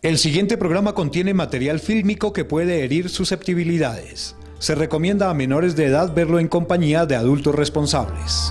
El siguiente programa contiene material fílmico que puede herir susceptibilidades. Se recomienda a menores de edad verlo en compañía de adultos responsables.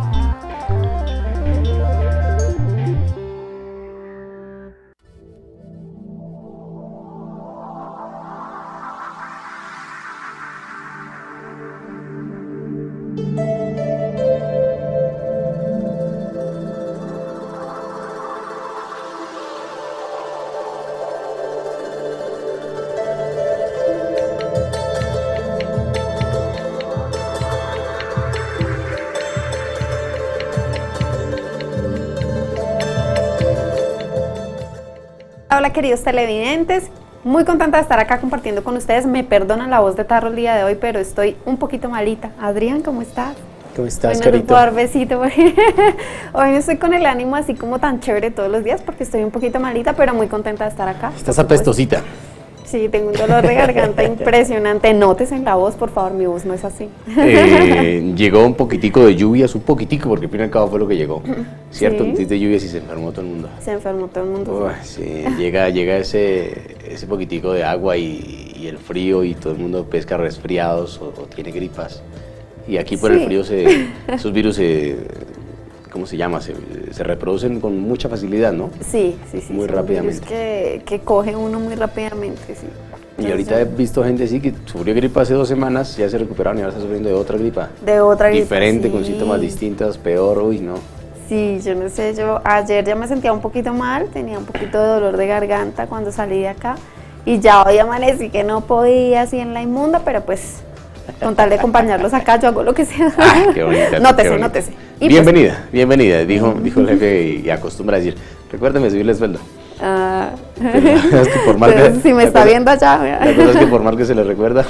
Hola queridos televidentes, muy contenta de estar acá compartiendo con ustedes. Me perdonan la voz de tarro el día de hoy, pero estoy un poquito malita. Adrián, ¿cómo estás? ¿Cómo estás, hoy Carito? No te puedo dar besito porque hoy no estoy con el ánimo así como tan chévere todos los días porque estoy un poquito malita, pero muy contenta de estar acá. Estás apestosita. Sí, tengo un dolor de garganta impresionante. Notes en la voz, por favor, mi voz no es así. Llegó un poquitico de lluvias, un poquitico, porque al fin y al cabo fue lo que llegó. ¿Cierto? Sí. Un de lluvias y se enfermó todo el mundo. Se enfermó todo el mundo. Uy, sí, llega ese poquitico de agua y el frío y todo el mundo pesca resfriados o tiene gripas. Y aquí por el frío esos virus ¿cómo se llama? Se reproducen con mucha facilidad, ¿no? Sí. Muy rápidamente. Que coge uno muy rápidamente, sí. Y ahorita he visto gente así que sufrió gripa hace 2 semanas, ya se recuperaron y ahora está sufriendo de otra gripa. De otra gripa, diferente, sí. con síntomas distintos, peor, uy, no. Sí, yo no sé, yo ayer ya me sentía un poquito mal, tenía un poquito de dolor de garganta cuando salí de acá y ya hoy amanecí que no podía así en la inmunda, pero pues con tal de acompañarlos acá yo hago lo que sea. Ay, qué bonita. Nótese. Y bienvenida, pues, bienvenida, dijo el jefe y acostumbra a decir, recuérdeme subirle sueldo. Es que por mal que, si me está viendo allá. La cosa es que por mal que se le recuerda.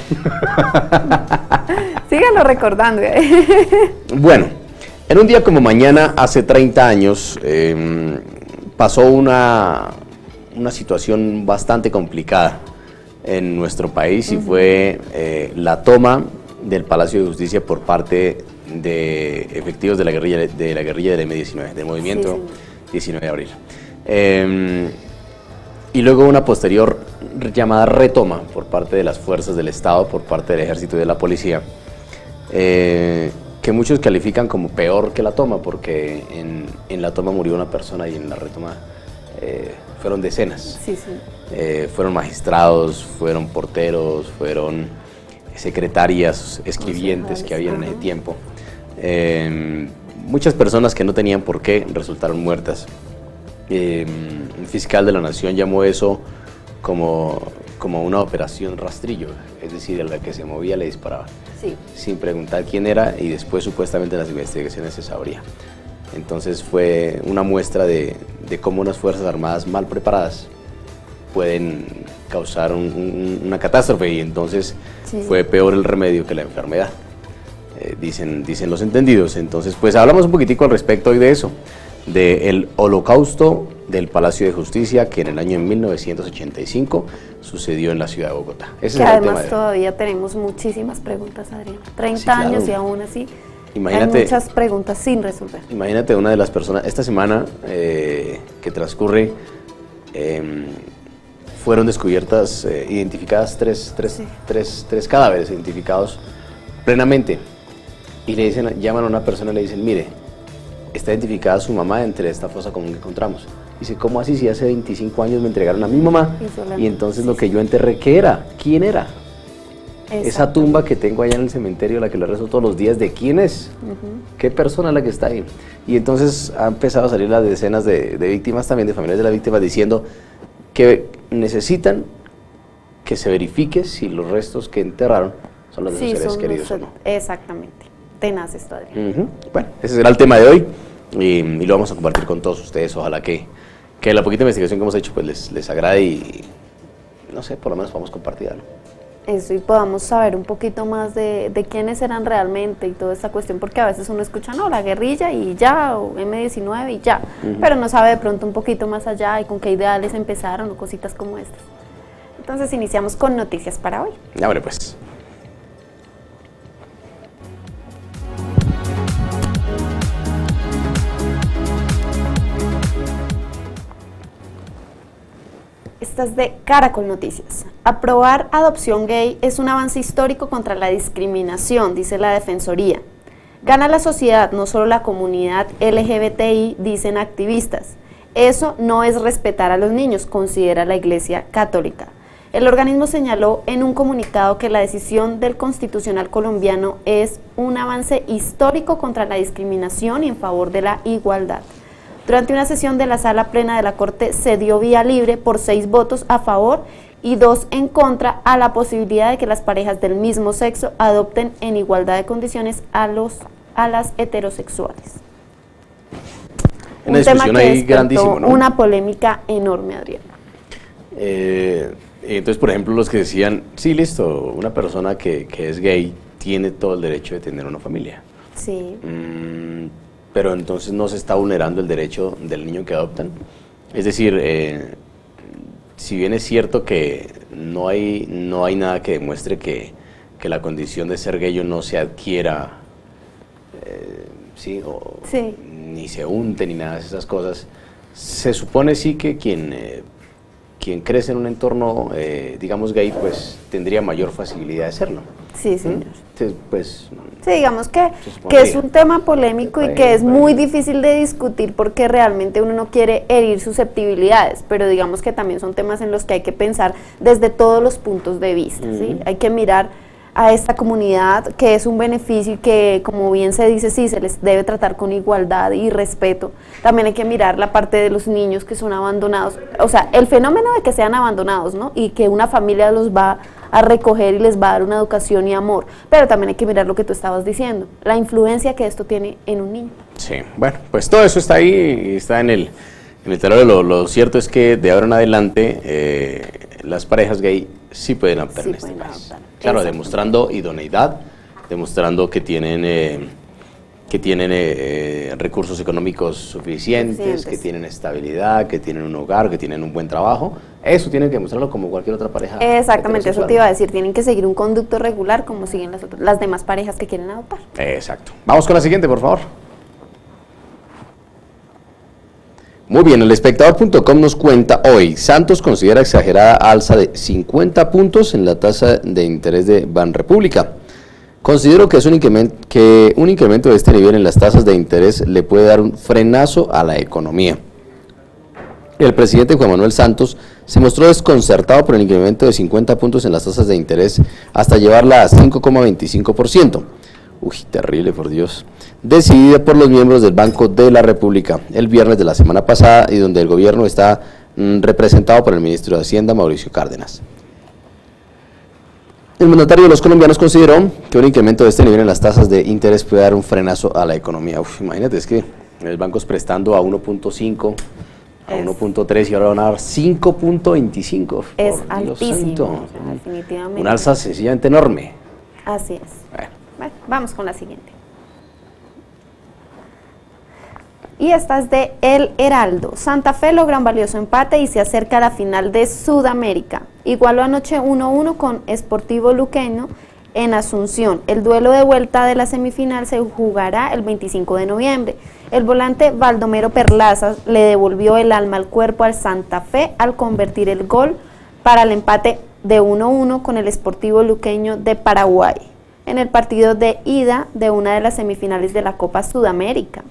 Síganlo recordando. Bueno, en un día como mañana, hace 30 años, pasó una situación bastante complicada en nuestro país y fue la toma del Palacio de Justicia por parte de efectivos de la guerrilla del M-19, del movimiento 19 de abril. Y luego una posterior llamada retoma por parte de las fuerzas del Estado, por parte del Ejército y de la Policía, que muchos califican como peor que la toma, porque en la toma murió una persona y en la retoma fueron decenas. Fueron magistrados, fueron porteros, fueron secretarias, escribientes que habían en ese tiempo. Muchas personas que no tenían por qué resultaron muertas. Un fiscal de la Nación llamó eso como una operación rastrillo, es decir, a la que se movía le disparaba, sin preguntar quién era y después supuestamente en las investigaciones se sabría. Entonces fue una muestra de cómo unas fuerzas armadas mal preparadas pueden causar una catástrofe y entonces fue peor el remedio que la enfermedad, dicen los entendidos. Entonces pues hablamos un poquitico al respecto hoy de eso, del holocausto del Palacio de Justicia que en el año 1985 sucedió en la ciudad de Bogotá. Ese que es el además tema todavía tenemos muchísimas preguntas, Adrián. 30 claro. años y aún así imagínate, hay muchas preguntas sin resolver. Imagínate una de las personas, esta semana que transcurre, fueron descubiertas, identificadas tres cadáveres identificados plenamente y le dicen, llaman a una persona y le dicen, mire, está identificada su mamá entre esta fosa común que encontramos. Dice, ¿cómo así si hace 25 años me entregaron a mi mamá? Y entonces lo que yo enterré, ¿qué era? ¿Quién era? Esa tumba que tengo allá en el cementerio, la que le rezo todos los días, ¿de quién es? ¿Qué persona es la que está ahí? Y entonces han empezado a salir las decenas de víctimas, también de familiares de las víctimas, diciendo que necesitan que se verifique si los restos que enterraron son los de sus seres queridos o no. Exactamente. Tenaz esto, Adrián. Bueno, ese será el tema de hoy y lo vamos a compartir con todos ustedes. Ojalá que la poquita investigación que hemos hecho pues les agrade y no sé, por lo menos podamos compartir algo. Eso, y podamos saber un poquito más de quiénes eran realmente y toda esta cuestión, porque a veces uno escucha, no, la guerrilla y ya, o M-19 y ya, pero no sabe de pronto un poquito más allá y con qué ideales empezaron o cositas como estas. Entonces iniciamos con noticias para hoy. Hombre, pues. esta es de Caracol Noticias. Aprobar adopción gay es un avance histórico contra la discriminación, dice la Defensoría. Gana la sociedad, no solo la comunidad LGBTI, dicen activistas. Eso no es respetar a los niños, considera la Iglesia Católica. El organismo señaló en un comunicado que la decisión del Constitucional colombiano es un avance histórico contra la discriminación y en favor de la igualdad. Durante una sesión de la Sala Plena de la Corte se dio vía libre por 6 votos a favor y 2 en contra a la posibilidad de que las parejas del mismo sexo adopten en igualdad de condiciones a las heterosexuales. Una discusión ahí grandísimo, ¿no? Una polémica enorme, Adrián. Entonces, por ejemplo, los que decían, sí, listo, una persona que es gay tiene todo el derecho de tener una familia. Sí. Pero entonces no se está vulnerando el derecho del niño que adoptan. Es decir, si bien es cierto que no hay nada que demuestre que la condición de ser gay no se adquiera, ¿sí? Sí. Ni se unte ni nada de esas cosas, se supone sí que quien crece en un entorno, digamos, gay, pues tendría mayor facilidad de serlo. Sí, señor. Entonces, pues, sí, digamos que es un tema polémico y que es muy difícil de discutir porque realmente uno no quiere herir susceptibilidades, pero digamos que también son temas en los que hay que pensar desde todos los puntos de vista, ¿sí? Hay que mirar a esta comunidad que es un beneficio y que, como bien se dice, sí, se les debe tratar con igualdad y respeto. También hay que mirar la parte de los niños que son abandonados, o sea, el fenómeno de que sean abandonados, ¿no? Y que una familia los va a recoger y les va a dar una educación y amor, pero también hay que mirar lo que tú estabas diciendo, la influencia que esto tiene en un niño. Sí, bueno, pues todo eso está ahí, está en el tablero. Lo cierto es que de ahora en adelante las parejas gay sí pueden adoptar en este país. Claro, demostrando idoneidad, demostrando que tienen recursos económicos suficientes, que tienen estabilidad, que tienen un hogar, que tienen un buen trabajo. Eso tienen que demostrarlo como cualquier otra pareja. Exactamente, eso te iba a decir, tienen que seguir un conducto regular como siguen las demás parejas que quieren adoptar. Exacto. Vamos con la siguiente, por favor. Muy bien, el espectador.com nos cuenta hoy, Santos considera exagerada alza de 50 puntos en la tasa de interés de Banrepública. Considero que un incremento de este nivel en las tasas de interés le puede dar un frenazo a la economía. El presidente Juan Manuel Santos se mostró desconcertado por el incremento de 50 puntos en las tasas de interés hasta llevarla a 5,25%. Uy, terrible, por Dios. Decidida por los miembros del Banco de la República el viernes de la semana pasada y donde el gobierno está representado por el ministro de Hacienda, Mauricio Cárdenas. El mandatario de los colombianos consideró que un incremento de este nivel en las tasas de interés puede dar un frenazo a la economía. Uf, imagínate, es que el banco es prestando a 1.5, a 1.3 y ahora van a dar 5.25. Es altísimo, definitivamente. Un alza sencillamente enorme. Así es. Bueno, vamos con la siguiente. Y esta es de El Heraldo. Santa Fe logra un valioso empate y se acerca a la final de Sudamérica. Igualó anoche 1-1 con Sportivo Luqueño en Asunción. El duelo de vuelta de la semifinal se jugará el 25 de noviembre. El volante Baldomero Perlaza le devolvió el alma al cuerpo al Santa Fe al convertir el gol para el empate de 1-1 con el Sportivo Luqueño de Paraguay en el partido de ida de una de las semifinales de la Copa Sudamericana.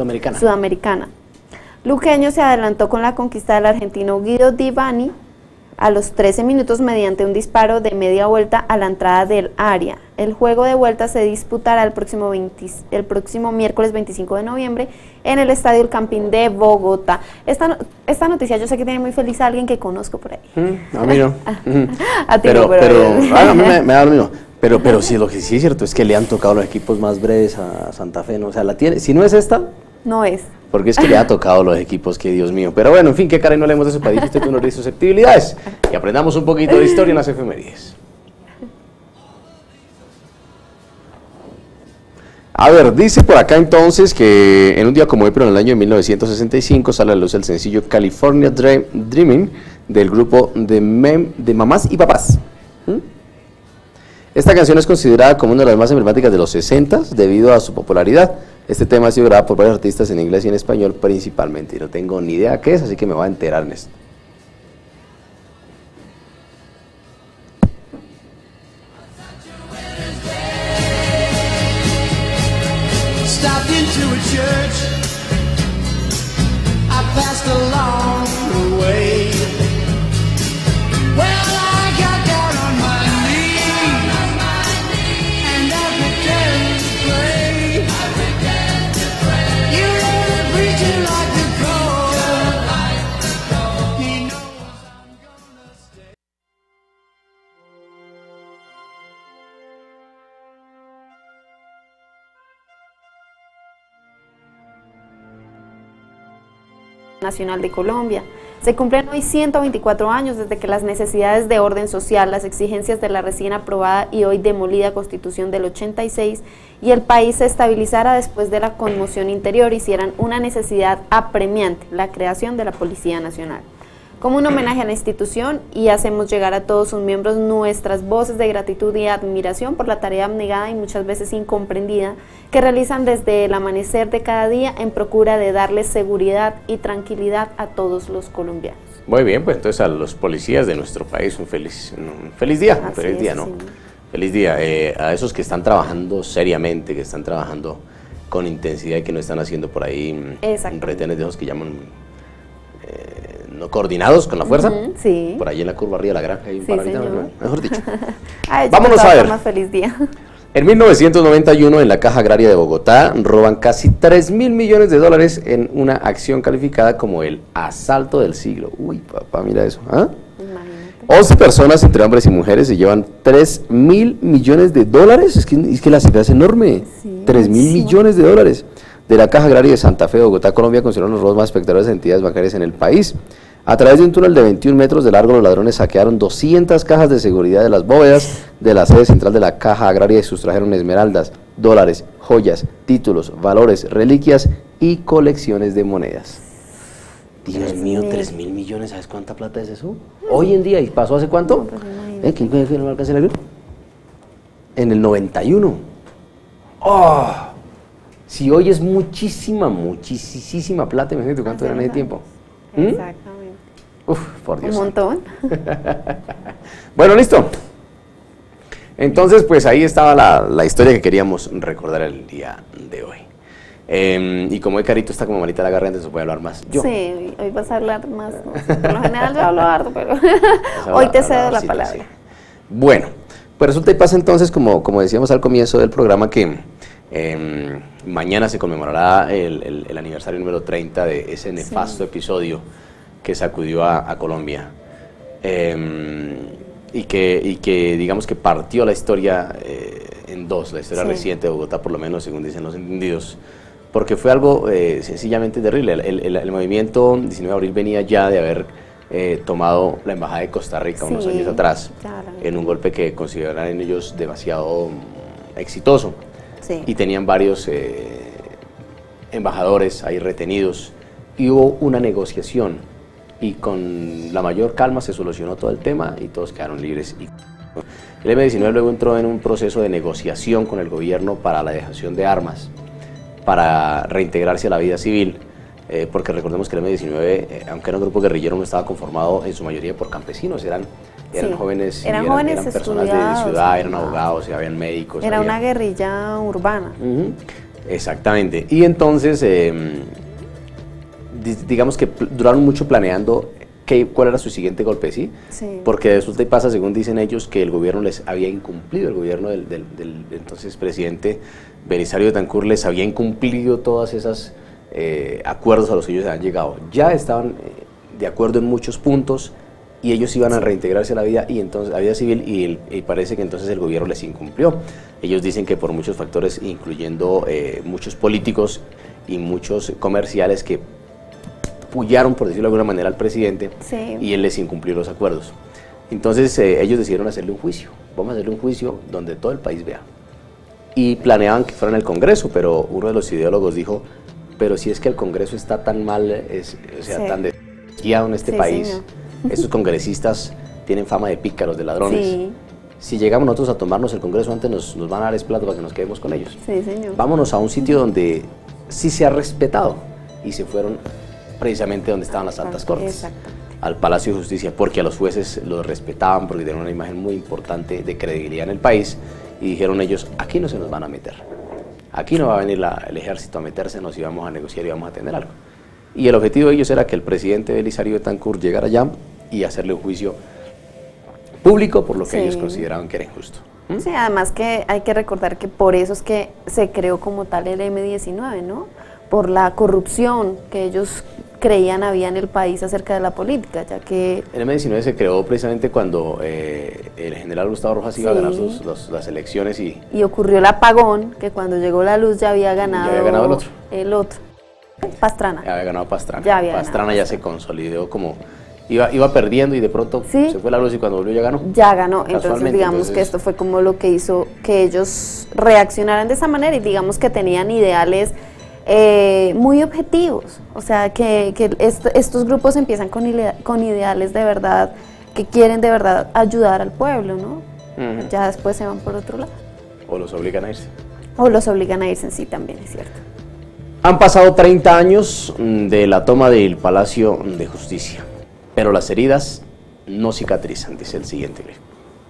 Luqueño se adelantó con la conquista del argentino Guido Di Bani a los 13 minutos mediante un disparo de media vuelta a la entrada del área. El juego de vuelta se disputará el próximo miércoles 25 de noviembre en el Estadio El Campín de Bogotá. Esta noticia yo sé que tiene muy feliz a alguien que conozco por ahí. A mí no. A ti pero, no, pero a mí me da lo mismo. Pero sí, lo que sí es cierto es que le han tocado los equipos más breves a Santa Fe, ¿no? O sea, la tiene, si no es esta, no es. Porque es que le ha tocado los equipos que, Dios mío. Pero bueno, en fin, qué cara y no leemos de su país, usted no le dice susceptibilidades. Y aprendamos un poquito de historia en las efemérides. A ver, dice por acá entonces que en un día como hoy, pero en el año de 1965, sale a la luz el sencillo California Dreaming del grupo de Mamás y Papás. Esta canción es considerada como una de las más emblemáticas de los 60s debido a su popularidad. Este tema ha sido grabado por varios artistas en inglés y en español principalmente. Y no tengo ni idea qué es, así que me voy a enterar en esto. stopped into a church. I passed along the way. Well, I got down on my knees and I began to pray. You know the preacher like the cold. He knows I'm gonna stay. Nacional de Colombia. Se cumplen hoy 124 años desde que las necesidades de orden social, las exigencias de la recién aprobada y hoy demolida Constitución del 86 y el país se estabilizara después de la conmoción interior hicieran una necesidad apremiante, la creación de la Policía Nacional. Como un homenaje a la institución y hacemos llegar a todos sus miembros nuestras voces de gratitud y admiración por la tarea abnegada y muchas veces incomprendida que realizan desde el amanecer de cada día en procura de darles seguridad y tranquilidad a todos los colombianos. Muy bien, pues entonces a los policías de nuestro país un feliz día, ¿no? Sí. Feliz día. A esos que están trabajando seriamente, que están trabajando con intensidad y que no están haciendo por ahí retenes de esos que llaman no coordinados con la fuerza. Sí. Por ahí en la curva arriba de la granja hay un paradito, ¿no? Mejor dicho. Vámonos a ver. Feliz día. En 1991, en la Caja Agraria de Bogotá, roban casi 3.000 millones de dólares en una acción calificada como el asalto del siglo. Uy, papá, mira eso. ¿Ah? 11 personas, entre hombres y mujeres, se llevan 3.000 millones de dólares. Es que la cifra es enorme. Sí, 3.000 millones de dólares. De la Caja Agraria de Santa Fe, Bogotá, Colombia, consideraron los robos más espectaculares de entidades bancarias en el país. A través de un túnel de 21 metros de largo, los ladrones saquearon 200 cajas de seguridad de las bóvedas de la sede central de la Caja Agraria y sustrajeron esmeraldas, dólares, joyas, títulos, valores, reliquias y colecciones de monedas. Dios mío, 3.000 millones, ¿sabes cuánta plata es eso? Hoy en día, ¿y pasó hace cuánto? ¿Quién puede que no me alcance la vida? En el 91. ¡Oh! Si hoy es muchísima plata, imagínate cuánto era en ese tiempo. Exactamente. Uf, por Dios. Un montón. Bueno, listo. Entonces, pues ahí estaba la historia que queríamos recordar el día de hoy. Y como hoy Carito está como malita la garganta, se puede hablar más. Yo. Sí, hoy vas a hablar más. ¿No? Por lo general yo hablo harto, pero hoy te cedo la palabra. Sí. Bueno, pues resulta y pasa entonces, como decíamos al comienzo del programa, que mañana se conmemorará el aniversario número 30 de ese nefasto episodio que sacudió a Colombia y que digamos que partió la historia en dos, la historia reciente de Bogotá, por lo menos según dicen los entendidos, porque fue algo sencillamente terrible. El movimiento 19 de abril venía ya de haber tomado la embajada de Costa Rica unos años atrás, en un golpe que consideraron ellos demasiado exitoso. Sí. Y tenían varios embajadores ahí retenidos y hubo una negociación y con la mayor calma se solucionó todo el tema y todos quedaron libres. El M-19 luego entró en un proceso de negociación con el gobierno para la dejación de armas, para reintegrarse a la vida civil, porque recordemos que el M-19, aunque era un grupo guerrillero, no estaba conformado en su mayoría por campesinos, eran jóvenes, eran personas de ciudad, eran abogados, habían médicos. Era una guerrilla urbana. Exactamente. Y entonces, digamos que duraron mucho planeando cuál era su siguiente golpe, ¿sí? Porque resulta y pasa, según dicen ellos, que el gobierno les había incumplido, el gobierno del entonces presidente Belisario Betancur les había incumplido todas esas acuerdos a los que ellos habían llegado. Ya estaban de acuerdo en muchos puntos y ellos iban a reintegrarse a la vida civil y parece que entonces el gobierno les incumplió. Ellos dicen que por muchos factores, incluyendo muchos políticos y muchos comerciales que pullaron, por decirlo de alguna manera, al presidente y él les incumplió los acuerdos. Entonces ellos decidieron hacerle un juicio. Vamos a hacerle un juicio donde todo el país vea. Y planeaban que fuera en el Congreso, pero uno de los ideólogos dijo, pero si es que el Congreso está tan mal, tan desquiciado en este país, señor. Estos congresistas tienen fama de pícaros, de ladrones. Si llegamos nosotros a tomarnos el Congreso antes, nos van a dar plato para que nos quedemos con ellos. Señor. Vámonos a un sitio donde sí se ha respetado. Y se fueron precisamente donde estaban las altas cortes, al Palacio de Justicia, porque a los jueces los respetaban, porque tenían una imagen muy importante de credibilidad en el país, y dijeron ellos, aquí no se nos van a meter. aquí no va a venir el ejército a metérsenos y vamos a negociar y vamos a tener algo. Y el objetivo de ellos era que el presidente Belisario Betancur llegara allá y hacerle un juicio público por lo que ellos consideraban que era injusto. Sí, además que hay que recordar que por eso es que se creó como tal el M-19, ¿no? Por la corrupción que ellos creían había en el país acerca de la política, ya que... El M-19 se creó precisamente cuando el general Gustavo Rojas iba a ganar las elecciones y ocurrió el apagón, que cuando llegó la luz ya había ganado, el otro. Pastrana. Ya había ganado Pastrana. Pastrana ya se consolidó como... Iba perdiendo y de pronto se fue la luz y cuando volvió ya ganó. Ya ganó, entonces digamos que esto fue como lo que hizo que ellos reaccionaran de esa manera y digamos que tenían ideales muy objetivos, o sea que estos grupos empiezan con ideales de verdad, que quieren de verdad ayudar al pueblo, ¿no? Ya después se van por otro lado. O los obligan a irse. O los obligan a irse en sí, también es cierto. Han pasado 30 años de la toma del Palacio de Justicia, pero las heridas no cicatrizan, dice el siguiente clip.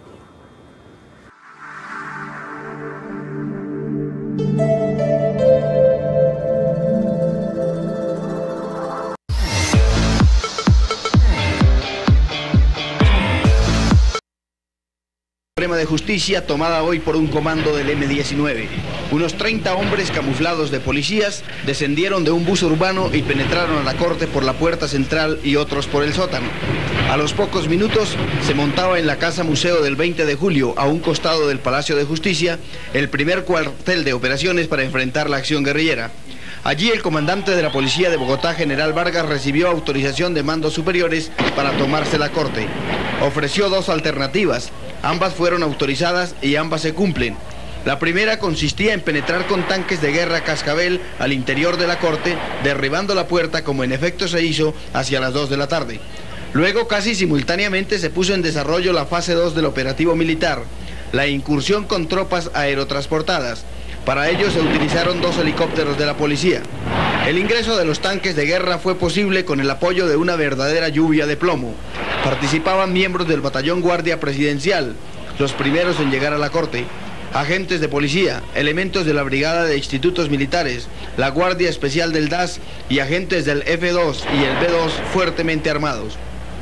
Suprema de Justicia tomada hoy por un comando del M-19. Unos 30 hombres camuflados de policías descendieron de un bus urbano y penetraron a la corte por la puerta central y otros por el sótano. A los pocos minutos se montaba en la Casa Museo del 20 de julio, a un costado del Palacio de Justicia, el primer cuartel de operaciones para enfrentar la acción guerrillera. Allí el comandante de la Policía de Bogotá, General Vargas, recibió autorización de mandos superiores para tomarse la corte. Ofreció dos alternativas. Ambas fueron autorizadas y ambas se cumplen. La primera consistía en penetrar con tanques de guerra Cascabel al interior de la corte, derribando la puerta como en efecto se hizo hacia las 2 de la tarde. Luego, casi simultáneamente, se puso en desarrollo la fase 2 del operativo militar, la incursión con tropas aerotransportadas. Para ello se utilizaron 2 helicópteros de la policía. El ingreso de los tanques de guerra fue posible con el apoyo de una verdadera lluvia de plomo. Participaban miembros del batallón Guardia Presidencial, los primeros en llegar a la corte, agentes de policía, elementos de la Brigada de Institutos Militares, la Guardia Especial del DAS y agentes del F2 y el B2 fuertemente armados.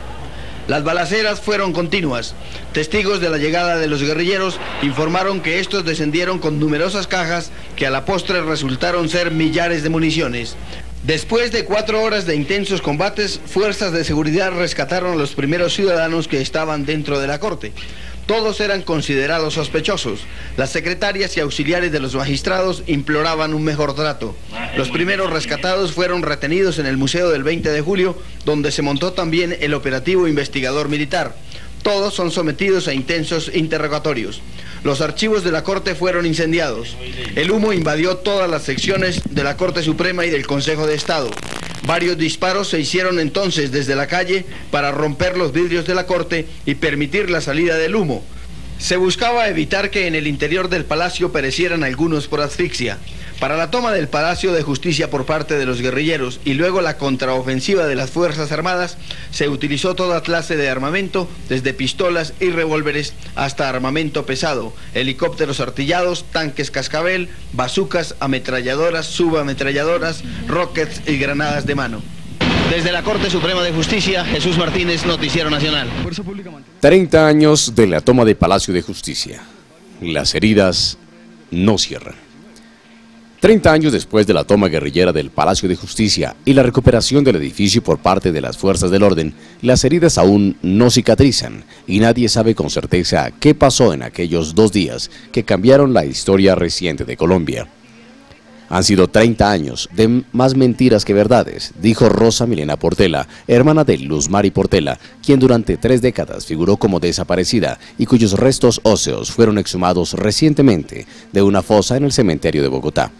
Las balaceras fueron continuas. Testigos de la llegada de los guerrilleros informaron que estos descendieron con numerosas cajas que a la postre resultaron ser millares de municiones. Después de 4 horas de intensos combates, fuerzas de seguridad rescataron a los primeros ciudadanos que estaban dentro de la corte. Todos eran considerados sospechosos. Las secretarias y auxiliares de los magistrados imploraban un mejor trato. Los primeros rescatados fueron retenidos en el Museo del 20 de julio, donde se montó también el operativo investigador militar. Todos son sometidos a intensos interrogatorios. Los archivos de la Corte fueron incendiados. El humo invadió todas las secciones de la Corte Suprema y del Consejo de Estado. Varios disparos se hicieron entonces desde la calle para romper los vidrios de la Corte y permitir la salida del humo. Se buscaba evitar que en el interior del palacio perecieran algunos por asfixia. Para la toma del Palacio de Justicia por parte de los guerrilleros y luego la contraofensiva de las Fuerzas Armadas, se utilizó toda clase de armamento, desde pistolas y revólveres hasta armamento pesado, helicópteros artillados, tanques Cascabel, bazucas, ametralladoras, subametralladoras, rockets y granadas de mano. Desde la Corte Suprema de Justicia, Jesús Martínez, Noticiero Nacional. 30 años de la toma del Palacio de Justicia. Las heridas no cierran. 30 años después de la toma guerrillera del Palacio de Justicia y la recuperación del edificio por parte de las fuerzas del orden, las heridas aún no cicatrizan y nadie sabe con certeza qué pasó en aquellos 2 días que cambiaron la historia reciente de Colombia. Han sido 30 años de más mentiras que verdades, dijo Rosa Milena Portela, hermana de Luz Mari Portela, quien durante 3 décadas figuró como desaparecida y cuyos restos óseos fueron exhumados recientemente de una fosa en el cementerio de Bogotá.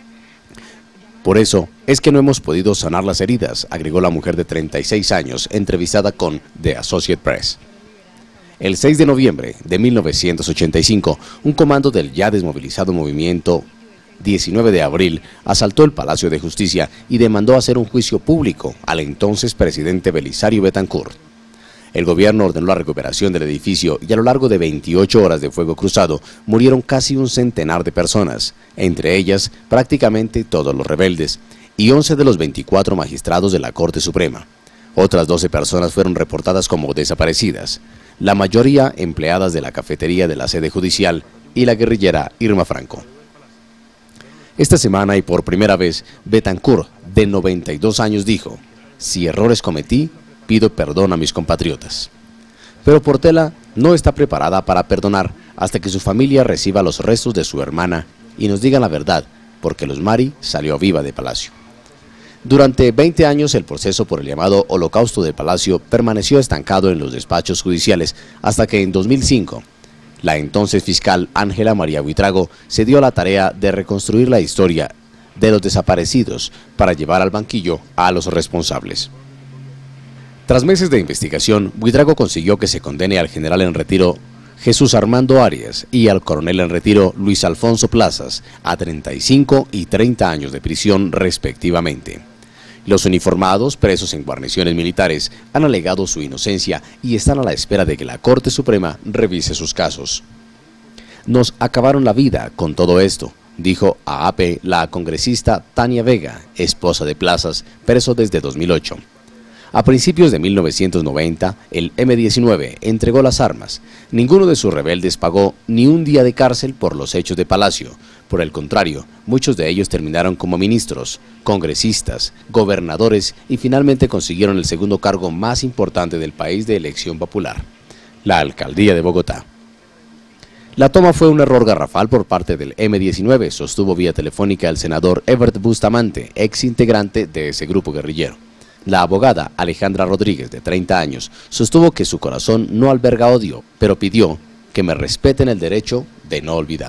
Por eso es que no hemos podido sanar las heridas, agregó la mujer de 36 años, entrevistada con The Associated Press. El 6 de noviembre de 1985, un comando del ya desmovilizado movimiento 19 de abril asaltó el Palacio de Justicia y demandó hacer un juicio público al entonces presidente Belisario Betancur. El gobierno ordenó la recuperación del edificio y a lo largo de 28 horas de fuego cruzado murieron casi un centenar de personas, entre ellas prácticamente todos los rebeldes, y 11 de los 24 magistrados de la Corte Suprema. Otras 12 personas fueron reportadas como desaparecidas, la mayoría empleadas de la cafetería de la sede judicial y la guerrillera Irma Franco. Esta semana y por primera vez, Betancourt, de 92 años, dijo: "Si errores cometí, pido perdón a mis compatriotas". Pero Portela no está preparada para perdonar hasta que su familia reciba los restos de su hermana y nos digan la verdad, porque Luz Mari salió viva de Palacio. Durante 20 años el proceso por el llamado Holocausto de Palacio permaneció estancado en los despachos judiciales hasta que en 2005 la entonces fiscal Ángela María Buitrago se dio a la tarea de reconstruir la historia de los desaparecidos para llevar al banquillo a los responsables. Tras meses de investigación, Buitrago consiguió que se condene al general en retiro Jesús Armando Arias y al coronel en retiro Luis Alfonso Plazas a 35 y 30 años de prisión respectivamente. Los uniformados, presos en guarniciones militares, han alegado su inocencia y están a la espera de que la Corte Suprema revise sus casos. "Nos acabaron la vida con todo esto", dijo a AP la congresista Tania Vega, esposa de Plazas, preso desde 2008. A principios de 1990, el M-19 entregó las armas. Ninguno de sus rebeldes pagó ni un día de cárcel por los hechos de Palacio. Por el contrario, muchos de ellos terminaron como ministros, congresistas, gobernadores y finalmente consiguieron el segundo cargo más importante del país de elección popular, la alcaldía de Bogotá. La toma fue un error garrafal por parte del M-19, sostuvo vía telefónica el senador Evert Bustamante, ex integrante de ese grupo guerrillero. La abogada Alejandra Rodríguez, de 30 años, sostuvo que su corazón no alberga odio, pero pidió que me respeten el derecho de no olvidar.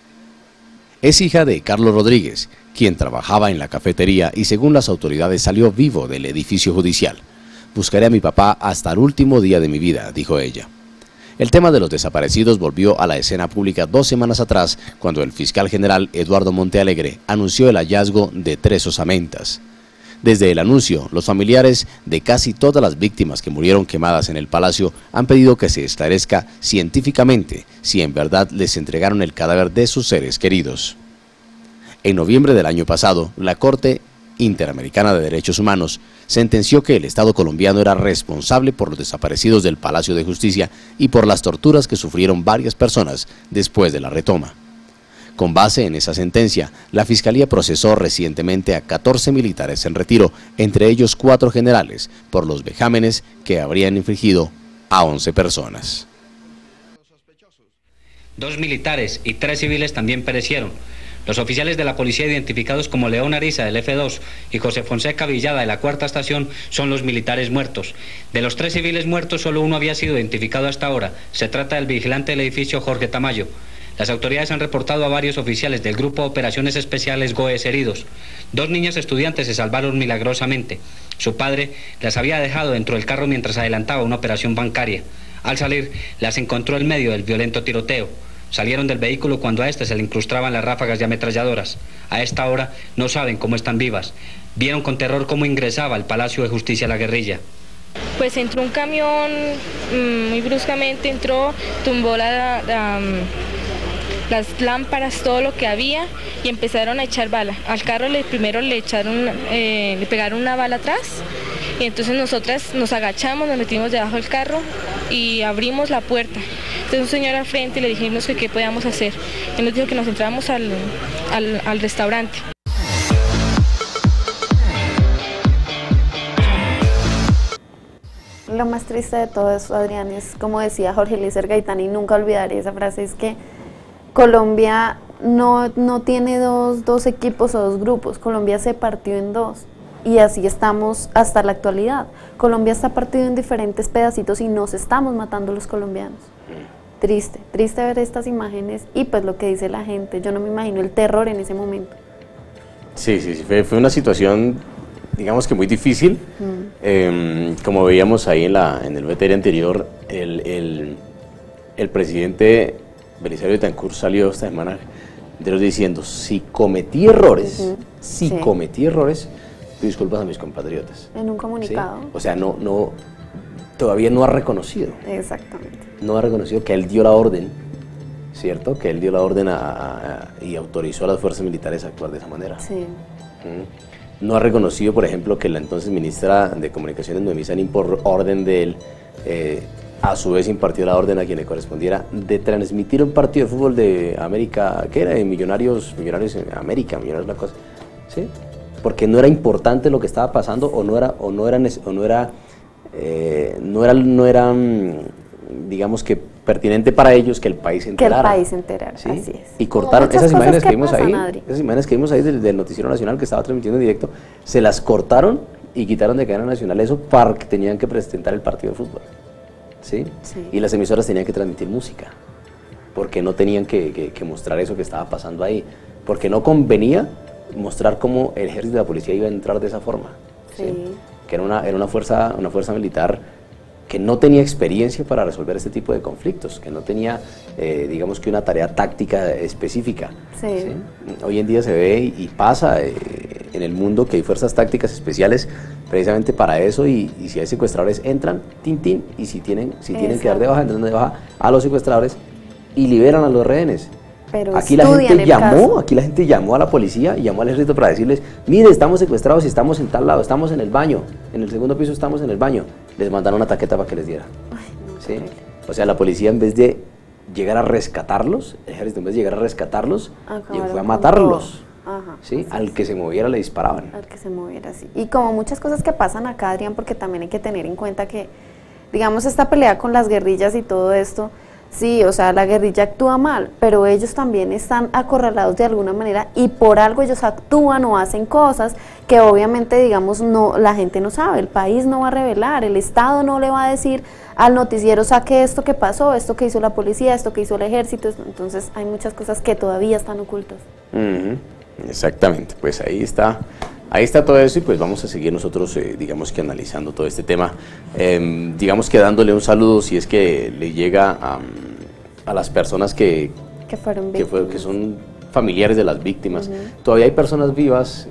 Es hija de Carlos Rodríguez, quien trabajaba en la cafetería y según las autoridades salió vivo del edificio judicial. "Buscaré a mi papá hasta el último día de mi vida", dijo ella. El tema de los desaparecidos volvió a la escena pública 2 semanas atrás, cuando el fiscal general Eduardo Montealegre anunció el hallazgo de 3 osamentas. Desde el anuncio, los familiares de casi todas las víctimas que murieron quemadas en el Palacio han pedido que se esclarezca científicamente si en verdad les entregaron el cadáver de sus seres queridos. En noviembre del año pasado, la Corte Interamericana de Derechos Humanos sentenció que el Estado colombiano era responsable por los desaparecidos del Palacio de Justicia y por las torturas que sufrieron varias personas después de la retoma. Con base en esa sentencia, la Fiscalía procesó recientemente a 14 militares en retiro, entre ellos 4 generales, por los vejámenes que habrían infligido a 11 personas. 2 militares y 3 civiles también perecieron. Los oficiales de la policía identificados como León Ariza del F2 y José Fonseca Villada de la Cuarta Estación son los militares muertos. De los 3 civiles muertos, solo uno había sido identificado hasta ahora. Se trata del vigilante del edificio Jorge Tamayo. Las autoridades han reportado a varios oficiales del Grupo de Operaciones Especiales GOES heridos. 2 niñas estudiantes se salvaron milagrosamente. Su padre las había dejado dentro del carro mientras adelantaba una operación bancaria. Al salir, las encontró en medio del violento tiroteo. Salieron del vehículo cuando a este se le incrustaban las ráfagas de ametralladoras. A esta hora no saben cómo están vivas. Vieron con terror cómo ingresaba al Palacio de Justicia la guerrilla. Pues entró un camión, muy bruscamente entró, tumbó las lámparas, todo lo que había, y empezaron a echar bala. Al carro primero le pegaron una bala atrás, y entonces nosotras nos agachamos, nos metimos debajo del carro y abrimos la puerta. Entonces un señor al frente le dijimos que qué podíamos hacer. Él nos dijo que nos entráramos al restaurante. Lo más triste de todo eso, Adrián, es como decía Jorge Eliezer Gaitán, y nunca olvidaré esa frase, es que Colombia no tiene dos equipos o 2 grupos. Colombia se partió en 2 y así estamos hasta la actualidad. Colombia está partido en diferentes pedacitos y nos estamos matando los colombianos. Triste ver estas imágenes y pues lo que dice la gente. Yo no me imagino el terror en ese momento. Sí, fue una situación, digamos que muy difícil. Como veíamos ahí en el VTR anterior, el presidente Belisario Betancourt salió esta semana diciendo: si cometí errores, cometí errores, pido disculpas a mis compatriotas. En un comunicado. ¿Sí? O sea, no todavía no ha reconocido. Exactamente. No ha reconocido que él dio la orden, ¿cierto? Que él dio la orden y autorizó a las fuerzas militares a actuar de esa manera. Sí. No ha reconocido, por ejemplo, que la entonces ministra de Comunicaciones, Noemí Sanín, por orden de él, a su vez impartió la orden a quien le correspondiera de transmitir un partido de fútbol de América, ¿qué era? De Millonarios en América, Millonarios una cosa, ¿sí? Porque no era importante lo que estaba pasando o no era, digamos que pertinente para ellos que el país se enterara. Que el país se enterara, ¿sí? así es. Y cortaron esas imágenes que vimos ahí, Adri. esas imágenes que vimos ahí del Noticiero Nacional que estaba transmitiendo en directo, se las cortaron y quitaron de cadena nacional eso porque tenían que presentar el partido de fútbol. ¿Sí? Sí. Y las emisoras tenían que transmitir música, porque no tenían que mostrar eso que estaba pasando ahí, porque no convenía mostrar cómo el ejército y la policía iba a entrar de esa forma. Sí. ¿Sí? Que era una fuerza militar que no tenía experiencia para resolver este tipo de conflictos, que no tenía, digamos que una tarea táctica específica. Sí. ¿Sí? Hoy en día se ve y pasa en el mundo que hay fuerzas tácticas especiales precisamente para eso, y si hay secuestradores entran, tin, y si tienen que dar de baja, entran de baja a los secuestradores y liberan a los rehenes. Pero aquí la gente llamó a la policía y llamó al ejército para decirles, mire, estamos secuestrados y estamos en tal lado, estamos en el baño, en el segundo piso estamos en el baño. Les mandaron una taqueta para que les diera. Ay, no, ¿Sí? terrible. O sea, la policía, en vez de llegar a rescatarlos, el ejército en vez de llegar a rescatarlos, Acabaron fue a con matarlos. todo. Ajá, ¿Sí? así Al es. que se moviera le disparaban. Al que se moviera así. Y como muchas cosas que pasan acá, Adrián, porque también hay que tener en cuenta que, digamos, esta pelea con las guerrillas y todo esto, sí, o sea, la guerrilla actúa mal, pero ellos también están acorralados de alguna manera y por algo ellos actúan o hacen cosas que obviamente, digamos, no, la gente no sabe, el país no va a revelar, el Estado no le va a decir al noticiero, saque esto que pasó, esto que hizo la policía, esto que hizo el ejército, entonces hay muchas cosas que todavía están ocultas. Exactamente, pues ahí está todo eso, y pues vamos a seguir nosotros, digamos que analizando todo este tema, digamos que dándole un saludo si es que le llega a las personas que fueron víctimas, que son familiares de las víctimas. Todavía hay personas vivas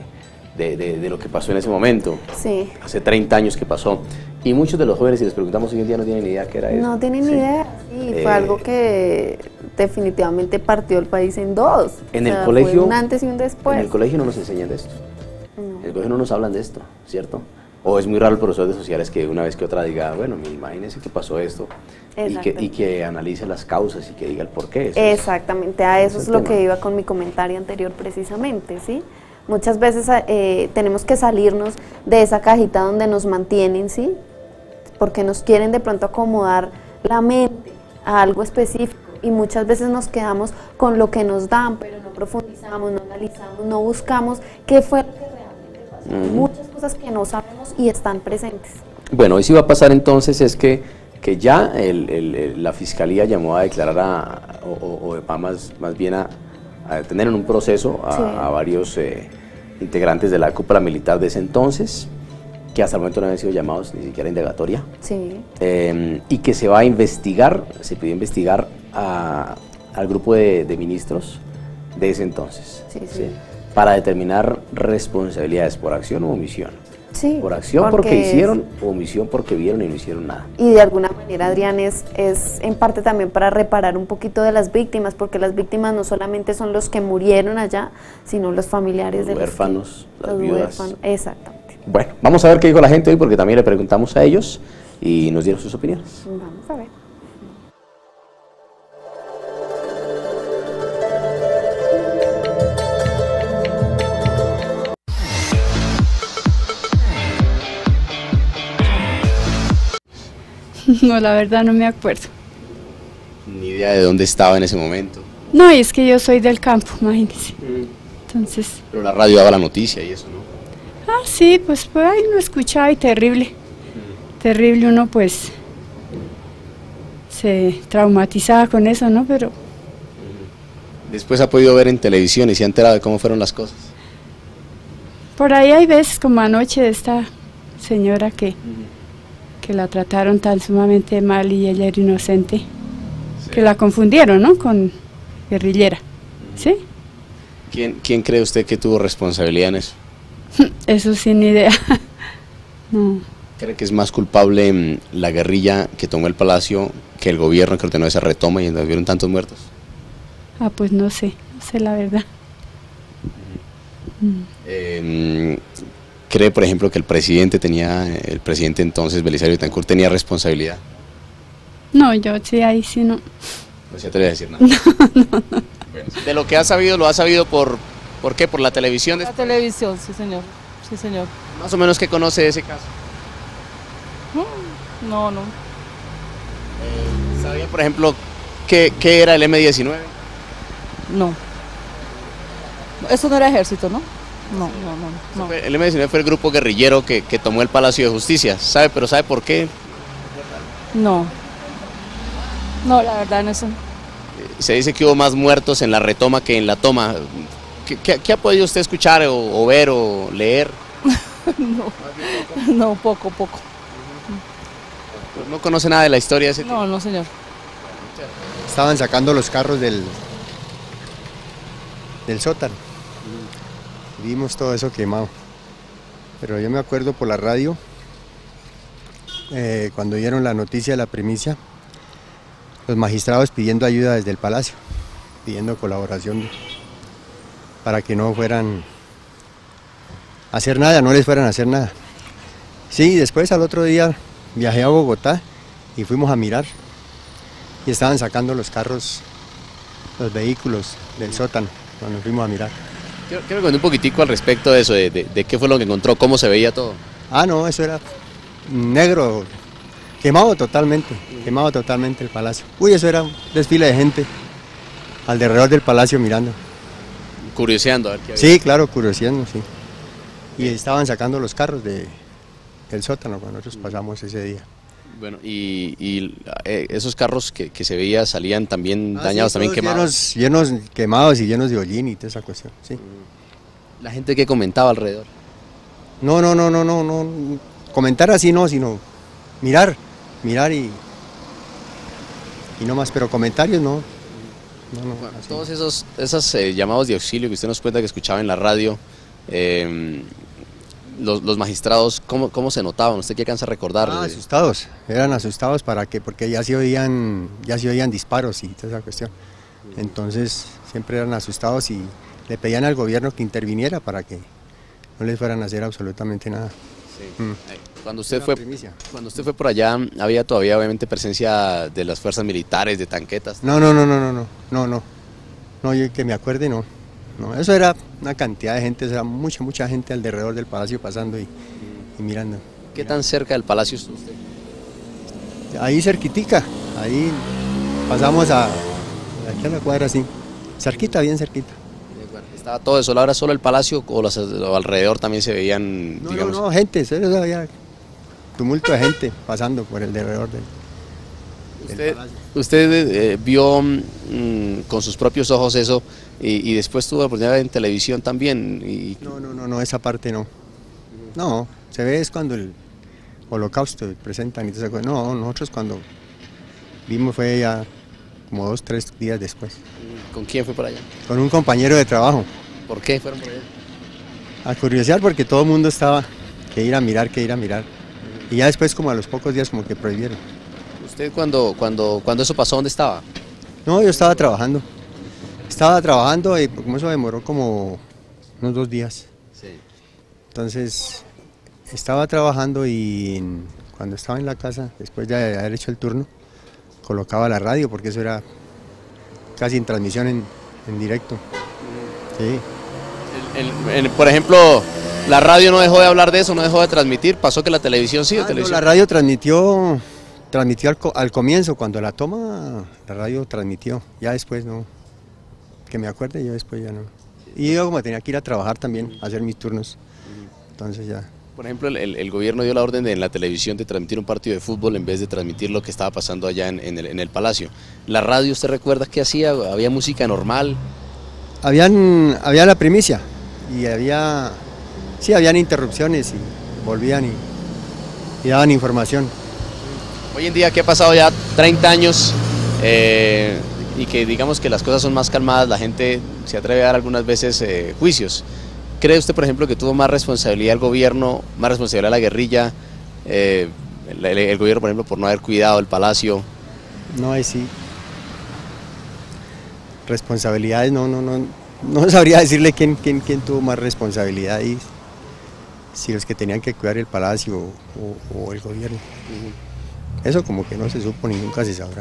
de lo que pasó en ese momento, sí. Hace 30 años que pasó, y muchos de los jóvenes, si les preguntamos hoy en día, no tienen ni idea qué era eso. No tienen ni idea, sí, fue algo que definitivamente partió el país en dos. En o el sea, colegio, fue un antes y un después. En el colegio no nos enseñan de esto. No. En el colegio no nos hablan de esto, ¿cierto? O es muy raro el profesor de sociales que una vez que otra diga, bueno, imagínense que pasó esto, y que analice las causas y que diga el porqué. Exactamente, a eso es lo tema. que iba con mi comentario anterior precisamente, ¿sí? Muchas veces tenemos que salirnos de esa cajita donde nos mantienen, ¿sí? Porque nos quieren de pronto acomodar la mente a algo específico y muchas veces nos quedamos con lo que nos dan, pero no profundizamos, no analizamos, no buscamos qué fue lo que realmente pasó. Hay muchas cosas que no sabemos y están presentes. Bueno, hoy sí va a pasar entonces es que ya la Fiscalía llamó a declarar o más bien a detener en un proceso a varios integrantes de la cúpula militar de ese entonces, que hasta el momento no habían sido llamados ni siquiera a indagatoria, Sí. Y que se va a investigar, se pidió investigar al grupo de ministros de ese entonces, Sí. para determinar responsabilidades por acción o omisión. Sí, Por acción porque hicieron, o omisión porque vieron y no hicieron nada. Y de alguna manera, Adrián, es en parte también para reparar un poquito de las víctimas, porque las víctimas no solamente son los que murieron allá, sino los familiares de Los huérfanos, las los viudas. huérfanos. Exactamente. Bueno, vamos a ver qué dijo la gente hoy, porque también le preguntamos a ellos y nos dieron sus opiniones. Vamos a ver. No, la verdad no me acuerdo. Ni idea de dónde estaba en ese momento. No, y es que yo soy del campo, imagínense. Entonces, Pero la radio daba la noticia y eso, ¿no? sí, pues por ahí uno escuchaba y terrible. Terrible, uno pues se traumatizaba con eso, ¿no? Pero Después ha podido ver en televisión y se ha enterado de cómo fueron las cosas. por ahí hay veces como anoche de esta señora que la trataron tan sumamente mal y ella era inocente, que la confundieron, ¿no? Con guerrillera, ¿sí? ¿Quién cree usted que tuvo responsabilidad en eso? Eso sin idea. No. ¿Cree que es más culpable la guerrilla que tomó el palacio que el gobierno que ordenó esa retoma y donde hubieron tantos muertos? Ah, pues no sé la verdad. ¿Cree, por ejemplo, que el presidente entonces, Belisario Betancur, tenía responsabilidad? No, yo sí, ahí sí no. No se atreve a decir nada. Bueno, de lo que ha sabido, ¿lo ha sabido por qué? ¿Por la televisión? La televisión, sí señor, sí señor. Más o menos, ¿qué conoce de ese caso? No. ¿Sabía, por ejemplo, qué era el M-19? No. Eso no era ejército, ¿no? No. El M-19 fue el grupo guerrillero que tomó el Palacio de Justicia. ¿Sabe por qué? No, la verdad no es eso. Se dice que hubo más muertos en la retoma que en la toma. ¿Qué ha podido usted escuchar o ver o leer? No, poco. ¿No conoce nada de la historia de ese tipo? No, señor. Estaban sacando los carros del sótano. Vimos todo eso quemado. Pero yo me acuerdo por la radio, cuando dieron la noticia de la primicia, los magistrados pidiendo ayuda desde el palacio, pidiendo colaboración para que no fueran a hacer nada, no les fueran a hacer nada. Sí, después al otro día viajé a Bogotá y fuimos a mirar y estaban sacando los carros, los vehículos del sótano, cuando fuimos a mirar. Quiero que me cuente un poquitico al respecto de eso, de qué fue lo que encontró, cómo se veía todo. Ah, no, eso era negro, quemado totalmente el palacio. Uy, eso era un desfile de gente alrededor del palacio mirando. Curioseando a ver qué había. Sí, claro, curioseando, sí. Y estaban sacando los carros del sótano cuando nosotros pasamos ese día. Bueno, y esos carros que se veía salían también dañados, sí, también quemados. Llenos quemados y llenos de hollín y toda esa cuestión, sí. La gente que comentaba alrededor. No, comentar así no, sino mirar y no más, pero comentarios no. Bueno, todos esos llamados de auxilio que usted nos cuenta que escuchaba en la radio, los magistrados, ¿cómo se notaban? ¿Usted qué alcanza a recordar? Eran asustados porque ya se oían disparos y toda esa cuestión. Entonces siempre eran asustados y le pedían al gobierno que interviniera para que no les fueran a hacer absolutamente nada. Sí. Cuando usted fue por allá, ¿había todavía obviamente presencia de las fuerzas militares, de tanquetas? No, yo que me acuerde no. No, eso era una cantidad de gente, era mucha gente alrededor del palacio pasando y mirando. ¿Qué tan cerca del palacio está usted? Ahí cerquitica, ahí pasamos aquí a la cuadra así, bien cerquita. ¿Estaba todo eso, ahora solo el palacio o alrededor también se veían, digamos? No, gente, había tumulto de gente pasando por el alrededor del palacio. Usted vio con sus propios ojos eso y después tuvo la oportunidad de ver en televisión también. No, esa parte no. No, se ve es cuando el holocausto presentan y todo eso. No, nosotros cuando vimos fue ya como 2-3 días después. ¿Con quién fue por allá? Con un compañero de trabajo. ¿Por qué fueron por allá? A curiosear porque todo el mundo estaba que ir a mirar. Y ya después como a los pocos días como que prohibieron. ¿Usted cuando eso pasó, dónde estaba? No, yo estaba trabajando. Y como eso demoró como unos 2 días. Sí. Entonces estaba trabajando y cuando estaba en la casa, después de haber hecho el turno, colocaba la radio porque eso era casi en transmisión en directo. Sí. Por ejemplo, la radio no dejó de hablar de eso, no dejó de transmitir, pasó que la televisión sí. No, la radio transmitió al comienzo, cuando la toma, la radio transmitió, ya después no, que me acuerde, yo después ya no. Y yo como tenía que ir a trabajar también, a hacer mis turnos, entonces ya. Por ejemplo, el gobierno dio la orden en la televisión de transmitir un partido de fútbol en vez de transmitir lo que estaba pasando allá en el palacio. ¿La radio usted recuerda qué hacía? ¿Había música normal? Había la primicia y habían interrupciones y volvían y daban información. Hoy en día que ha pasado ya 30 años y que digamos que las cosas son más calmadas, la gente se atreve a dar algunas veces juicios. ¿Cree usted, por ejemplo, que tuvo más responsabilidad el gobierno, más responsabilidad la guerrilla el gobierno, por ejemplo, por no haber cuidado el palacio. No, ahí sí. Responsabilidades, no sabría decirle quién tuvo más responsabilidad ahí, si los que tenían que cuidar el palacio o el gobierno. Eso como que no se supo ni nunca se sabrá.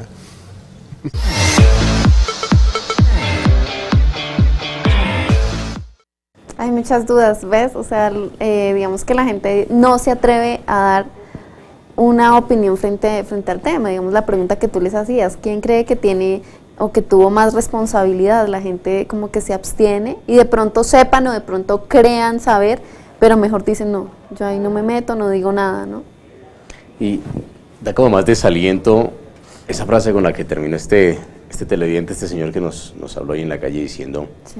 Hay muchas dudas, ¿ves? O sea, digamos que la gente no se atreve a dar una opinión frente al tema. Digamos, la pregunta que tú les hacías, ¿quién cree que tiene o que tuvo más responsabilidad? La gente como que se abstiene y de pronto sepan o de pronto crean saber, pero mejor dicen, no, yo ahí no me meto, no digo nada, ¿no? Y da como más desaliento esa frase con la que terminó este televidente, este señor que nos habló ahí en la calle diciendo, Sí.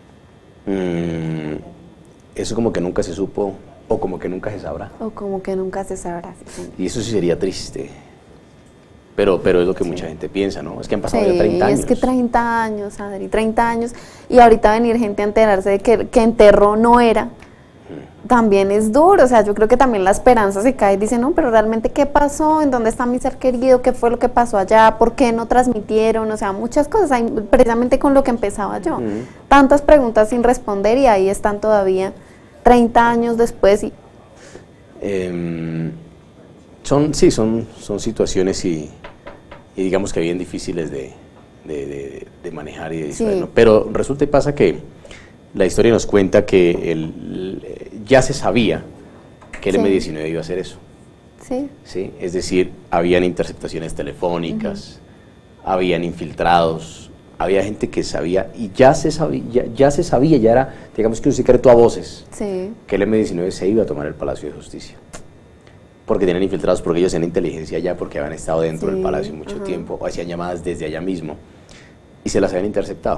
Eso como que nunca se supo o como que nunca se sabrá. O como que nunca se sabrá. Sí. Y eso sí sería triste. Pero es lo que mucha gente piensa, ¿no? Es que han pasado ya 30 años. Es que 30 años, Adri, 30 años. Y ahorita venir gente a enterarse de que enterró no era, también es duro. O sea, yo creo que también la esperanza se cae y dice, no, pero realmente ¿qué pasó? ¿En dónde está mi ser querido? ¿Qué fue lo que pasó allá? ¿Por qué no transmitieron? O sea, muchas cosas, hay, precisamente con lo que empezaba yo. Tantas preguntas sin responder y ahí están todavía 30 años después. Y son situaciones y digamos que bien difíciles de manejar y de distraer, ¿no? Pero resulta y pasa que la historia nos cuenta que ya se sabía que el M-19 iba a hacer eso. ¿Sí? Es decir, habían interceptaciones telefónicas, habían infiltrados, había gente que sabía, y ya se sabía, ya era, digamos que un secreto a voces, que el M-19 se iba a tomar el Palacio de Justicia. Porque tenían infiltrados, porque ellos tenían inteligencia allá, porque habían estado dentro del palacio mucho tiempo, o hacían llamadas desde allá mismo, y se las habían interceptado.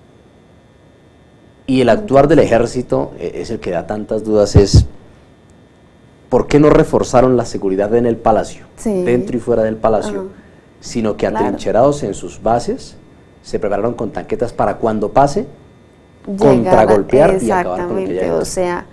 Y el actuar del ejército es el que da tantas dudas, es ¿por qué no reforzaron la seguridad en el palacio, dentro y fuera del palacio, sino que atrincherados en sus bases, se prepararon con tanquetas para cuando pase, contragolpear y acabar con lo que ya entra? O sea,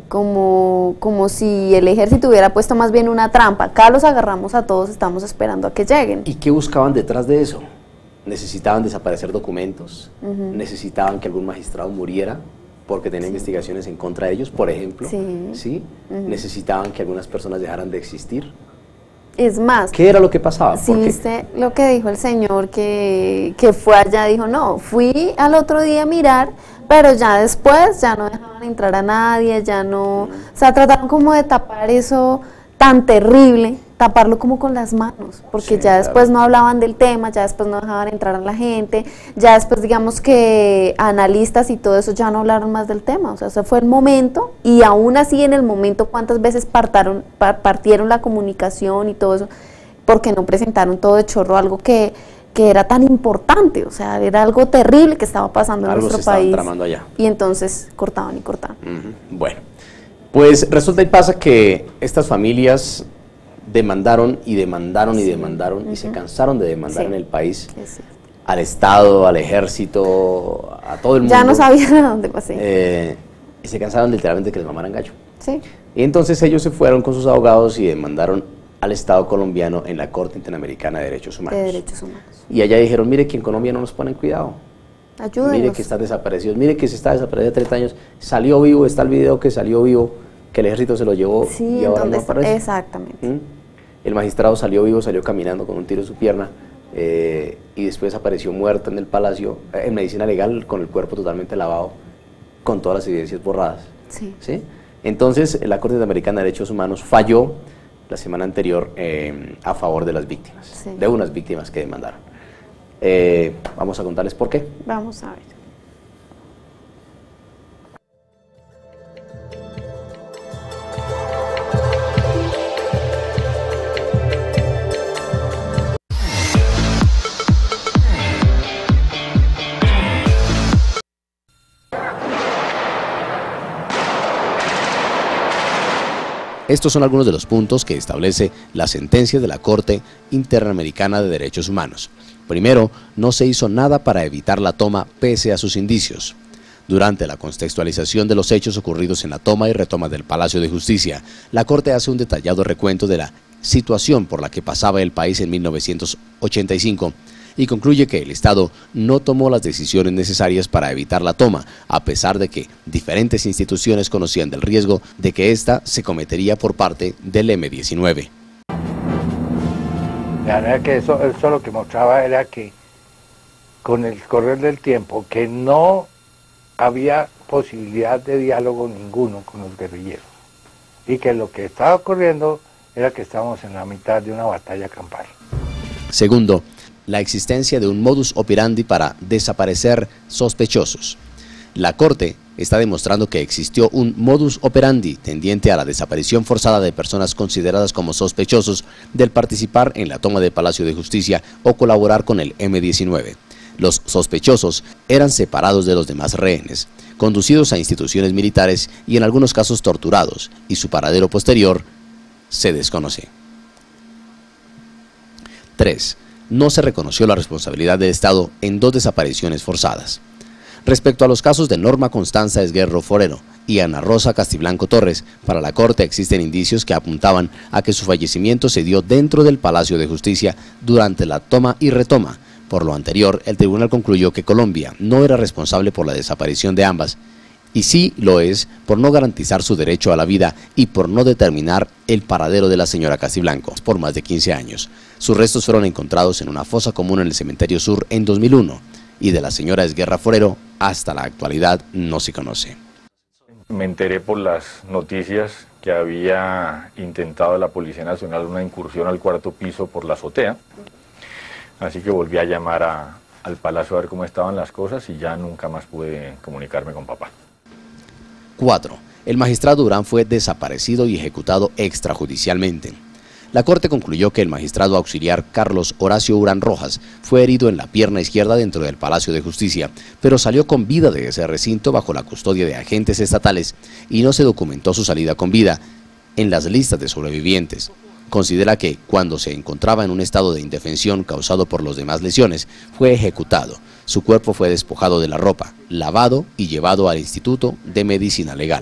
como si el ejército hubiera puesto más bien una trampa. Acá los agarramos a todos, estamos esperando a que lleguen. ¿Y qué buscaban detrás de eso? Necesitaban desaparecer documentos, necesitaban que algún magistrado muriera porque tenía investigaciones en contra de ellos, por ejemplo, necesitaban que algunas personas dejaran de existir. Es más, ¿qué era lo que pasaba? Si viste lo que dijo el señor que fue allá, dijo, no, fui al otro día a mirar, pero ya después ya no dejaban entrar a nadie, ya no, o sea, trataron como de tapar eso tan terrible, taparlo como con las manos, porque ya después no hablaban del tema, ya después no dejaban entrar a la gente, ya después digamos que analistas y todo eso ya no hablaron más del tema. O sea, ese fue el momento, y aún así en el momento cuántas veces partieron la comunicación y todo eso, porque no presentaron todo de chorro algo que era tan importante. O sea, era algo terrible que estaba pasando en nuestro país, tramando allá. Y entonces cortaban y cortaban. Bueno, pues resulta y pasa que estas familias demandaron y demandaron y demandaron y se cansaron de demandar en el país, al Estado, al Ejército, a todo el mundo. Ya no sabían a dónde pasé. Y se cansaron literalmente que les mamaran gallo. Y entonces ellos se fueron con sus abogados y demandaron al Estado colombiano en la Corte Interamericana de Derechos Humanos. Y allá dijeron, mire que en Colombia no nos ponen cuidado. Ayúdenos. Mire que están desaparecidos, mire que se está desaparecido 30 años, salió vivo, está el video que salió vivo, que el ejército se lo llevó y ahora no aparece. Exactamente. El magistrado salió vivo, salió caminando con un tiro en su pierna y después apareció muerto en el palacio, en medicina legal, con el cuerpo totalmente lavado, con todas las evidencias borradas. ¿Sí? Entonces, la Corte Interamericana de Derechos Humanos falló la semana anterior a favor de las víctimas, de unas víctimas que demandaron. Vamos a contarles por qué. Vamos a ver. Estos son algunos de los puntos que establece la sentencia de la Corte Interamericana de Derechos Humanos. Primero, no se hizo nada para evitar la toma pese a sus indicios. Durante la contextualización de los hechos ocurridos en la toma y retoma del Palacio de Justicia, la Corte hace un detallado recuento de la situación por la que pasaba el país en 1985 y concluye que el Estado no tomó las decisiones necesarias para evitar la toma, a pesar de que diferentes instituciones conocían del riesgo de que ésta se cometería por parte del M-19. De manera que eso lo que mostraba era que con el correr del tiempo, que no había posibilidad de diálogo ninguno con los guerrilleros y que lo que estaba ocurriendo era que estábamos en la mitad de una batalla campal. Segundo, la existencia de un modus operandi para desaparecer sospechosos. La Corte está demostrando que existió un modus operandi tendiente a la desaparición forzada de personas consideradas como sospechosos del participar en la toma de Palacio de Justicia o colaborar con el M-19. Los sospechosos eran separados de los demás rehenes, conducidos a instituciones militares y en algunos casos torturados, y su paradero posterior se desconoce. 3. No se reconoció la responsabilidad del Estado en 2 desapariciones forzadas. Respecto a los casos de Norma Constanza Esguerro Forero y Ana Rosa Castiblanco Torres, para la Corte existen indicios que apuntaban a que su fallecimiento se dio dentro del Palacio de Justicia durante la toma y retoma. Por lo anterior, el tribunal concluyó que Colombia no era responsable por la desaparición de ambas, y sí lo es por no garantizar su derecho a la vida y por no determinar el paradero de la señora Castiblanco por más de 15 años. Sus restos fueron encontrados en una fosa común en el Cementerio Sur en 2001, y de la señora Esguerra Forero hasta la actualidad no se conoce. Me enteré por las noticias que había intentado la Policía Nacional una incursión al 4º piso por la azotea, así que volví a llamar al Palacio a ver cómo estaban las cosas y ya nunca más pude comunicarme con papá. 4. El magistrado Durán fue desaparecido y ejecutado extrajudicialmente. La Corte concluyó que el magistrado auxiliar Carlos Horacio Urán Rojas fue herido en la pierna izquierda dentro del Palacio de Justicia, pero salió con vida de ese recinto bajo la custodia de agentes estatales y no se documentó su salida con vida en las listas de sobrevivientes. Considera que, cuando se encontraba en un estado de indefensión causado por las demás lesiones, fue ejecutado. Su cuerpo fue despojado de la ropa, lavado y llevado al Instituto de Medicina Legal.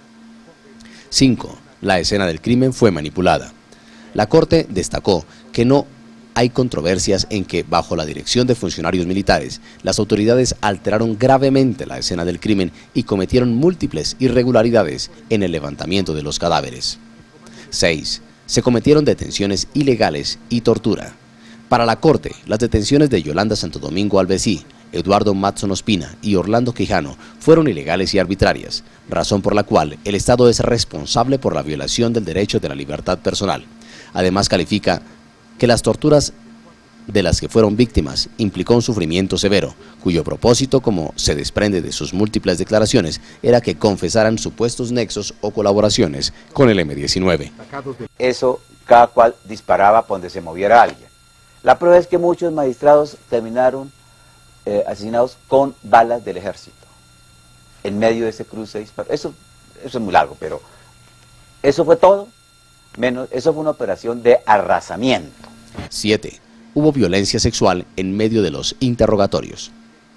5. La escena del crimen fue manipulada. La Corte destacó que no hay controversias en que, bajo la dirección de funcionarios militares, las autoridades alteraron gravemente la escena del crimen y cometieron múltiples irregularidades en el levantamiento de los cadáveres. 6. Se cometieron detenciones ilegales y tortura. Para la Corte, las detenciones de Yolanda Santo Domingo Alvesí, Eduardo Matson Ospina y Orlando Quijano fueron ilegales y arbitrarias, razón por la cual el Estado es responsable por la violación del derecho de la libertad personal. Además, califica que las torturas de las que fueron víctimas implicó un sufrimiento severo, cuyo propósito, como se desprende de sus múltiples declaraciones, era que confesaran supuestos nexos o colaboraciones con el M-19. Eso, cada cual disparaba por donde se moviera alguien. La prueba es que muchos magistrados terminaron asesinados con balas del ejército, en medio de ese cruce de disparos. Eso es muy largo, pero eso fue todo, menos, eso fue una operación de arrasamiento. 7. Hubo violencia sexual en medio de los interrogatorios.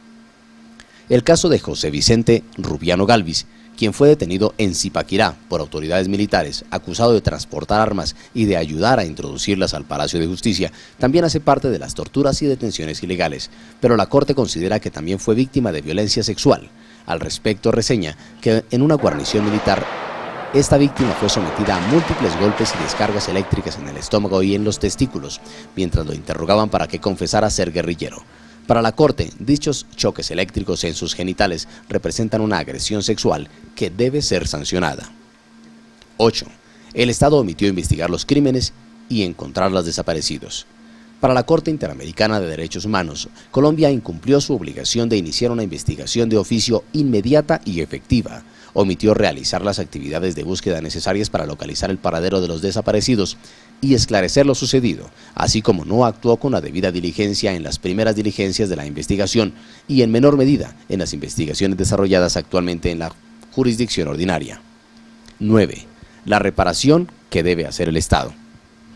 El caso de José Vicente Rubiano Galvis, quien fue detenido en Zipaquirá por autoridades militares, acusado de transportar armas y de ayudar a introducirlas al Palacio de Justicia, también hace parte de las torturas y detenciones ilegales, pero la Corte considera que también fue víctima de violencia sexual. Al respecto, reseña que en una guarnición militar, esta víctima fue sometida a múltiples golpes y descargas eléctricas en el estómago y en los testículos, mientras lo interrogaban para que confesara ser guerrillero. Para la Corte, dichos choques eléctricos en sus genitales representan una agresión sexual que debe ser sancionada. 8. El Estado omitió investigar los crímenes y encontrar los desaparecidos. Para la Corte Interamericana de Derechos Humanos, Colombia incumplió su obligación de iniciar una investigación de oficio inmediata y efectiva. Omitió realizar las actividades de búsqueda necesarias para localizar el paradero de los desaparecidos y esclarecer lo sucedido, así como no actuó con la debida diligencia en las primeras diligencias de la investigación y en menor medida en las investigaciones desarrolladas actualmente en la jurisdicción ordinaria. 9. La reparación que debe hacer el Estado.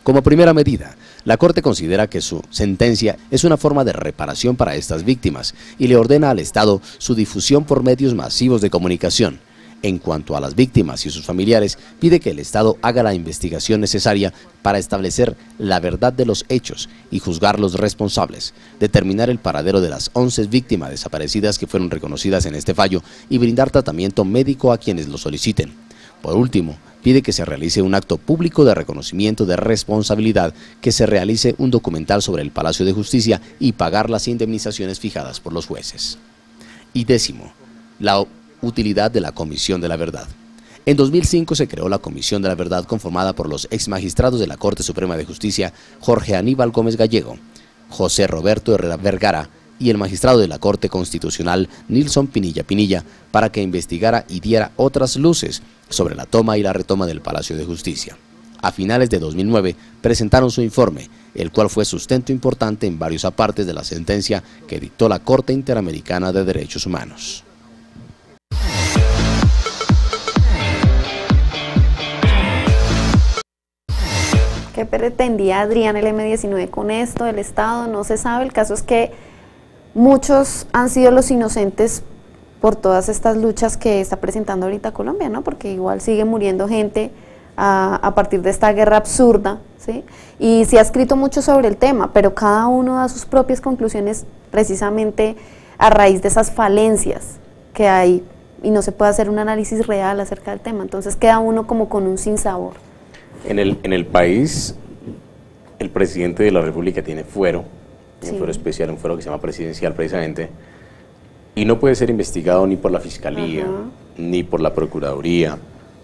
Como primera medida, la Corte considera que su sentencia es una forma de reparación para estas víctimas y le ordena al Estado su difusión por medios masivos de comunicación. En cuanto a las víctimas y sus familiares, pide que el Estado haga la investigación necesaria para establecer la verdad de los hechos y juzgar los responsables, determinar el paradero de las 11 víctimas desaparecidas que fueron reconocidas en este fallo y brindar tratamiento médico a quienes lo soliciten. Por último, pide que se realice un acto público de reconocimiento de responsabilidad, que se realice un documental sobre el Palacio de Justicia y pagar las indemnizaciones fijadas por los jueces. Y décimo, la utilidad de la Comisión de la Verdad. En 2005 se creó la Comisión de la Verdad, conformada por los exmagistrados de la Corte Suprema de Justicia Jorge Aníbal Gómez Gallego, José Roberto Herrera Vergara y el magistrado de la Corte Constitucional Nilson Pinilla Pinilla, para que investigara y diera otras luces sobre la toma y la retoma del Palacio de Justicia. A finales de 2009 presentaron su informe, el cual fue sustento importante en varios apartes de la sentencia que dictó la Corte Interamericana de Derechos Humanos. ¿Qué pretendía Adrián el M-19 con esto, el Estado? No se sabe. El caso es que muchos han sido los inocentes por todas estas luchas que está presentando ahorita Colombia, ¿no? Porque igual sigue muriendo gente a partir de esta guerra absurda, ¿sí? Y se ha escrito mucho sobre el tema, pero cada uno da sus propias conclusiones precisamente a raíz de esas falencias que hay y no se puede hacer un análisis real acerca del tema. Entonces queda uno como con un sinsabor. En el país, el presidente de la República tiene fuero, un fuero especial, un fuero que se llama presidencial precisamente, y no puede ser investigado ni por la Fiscalía, ni por la Procuraduría,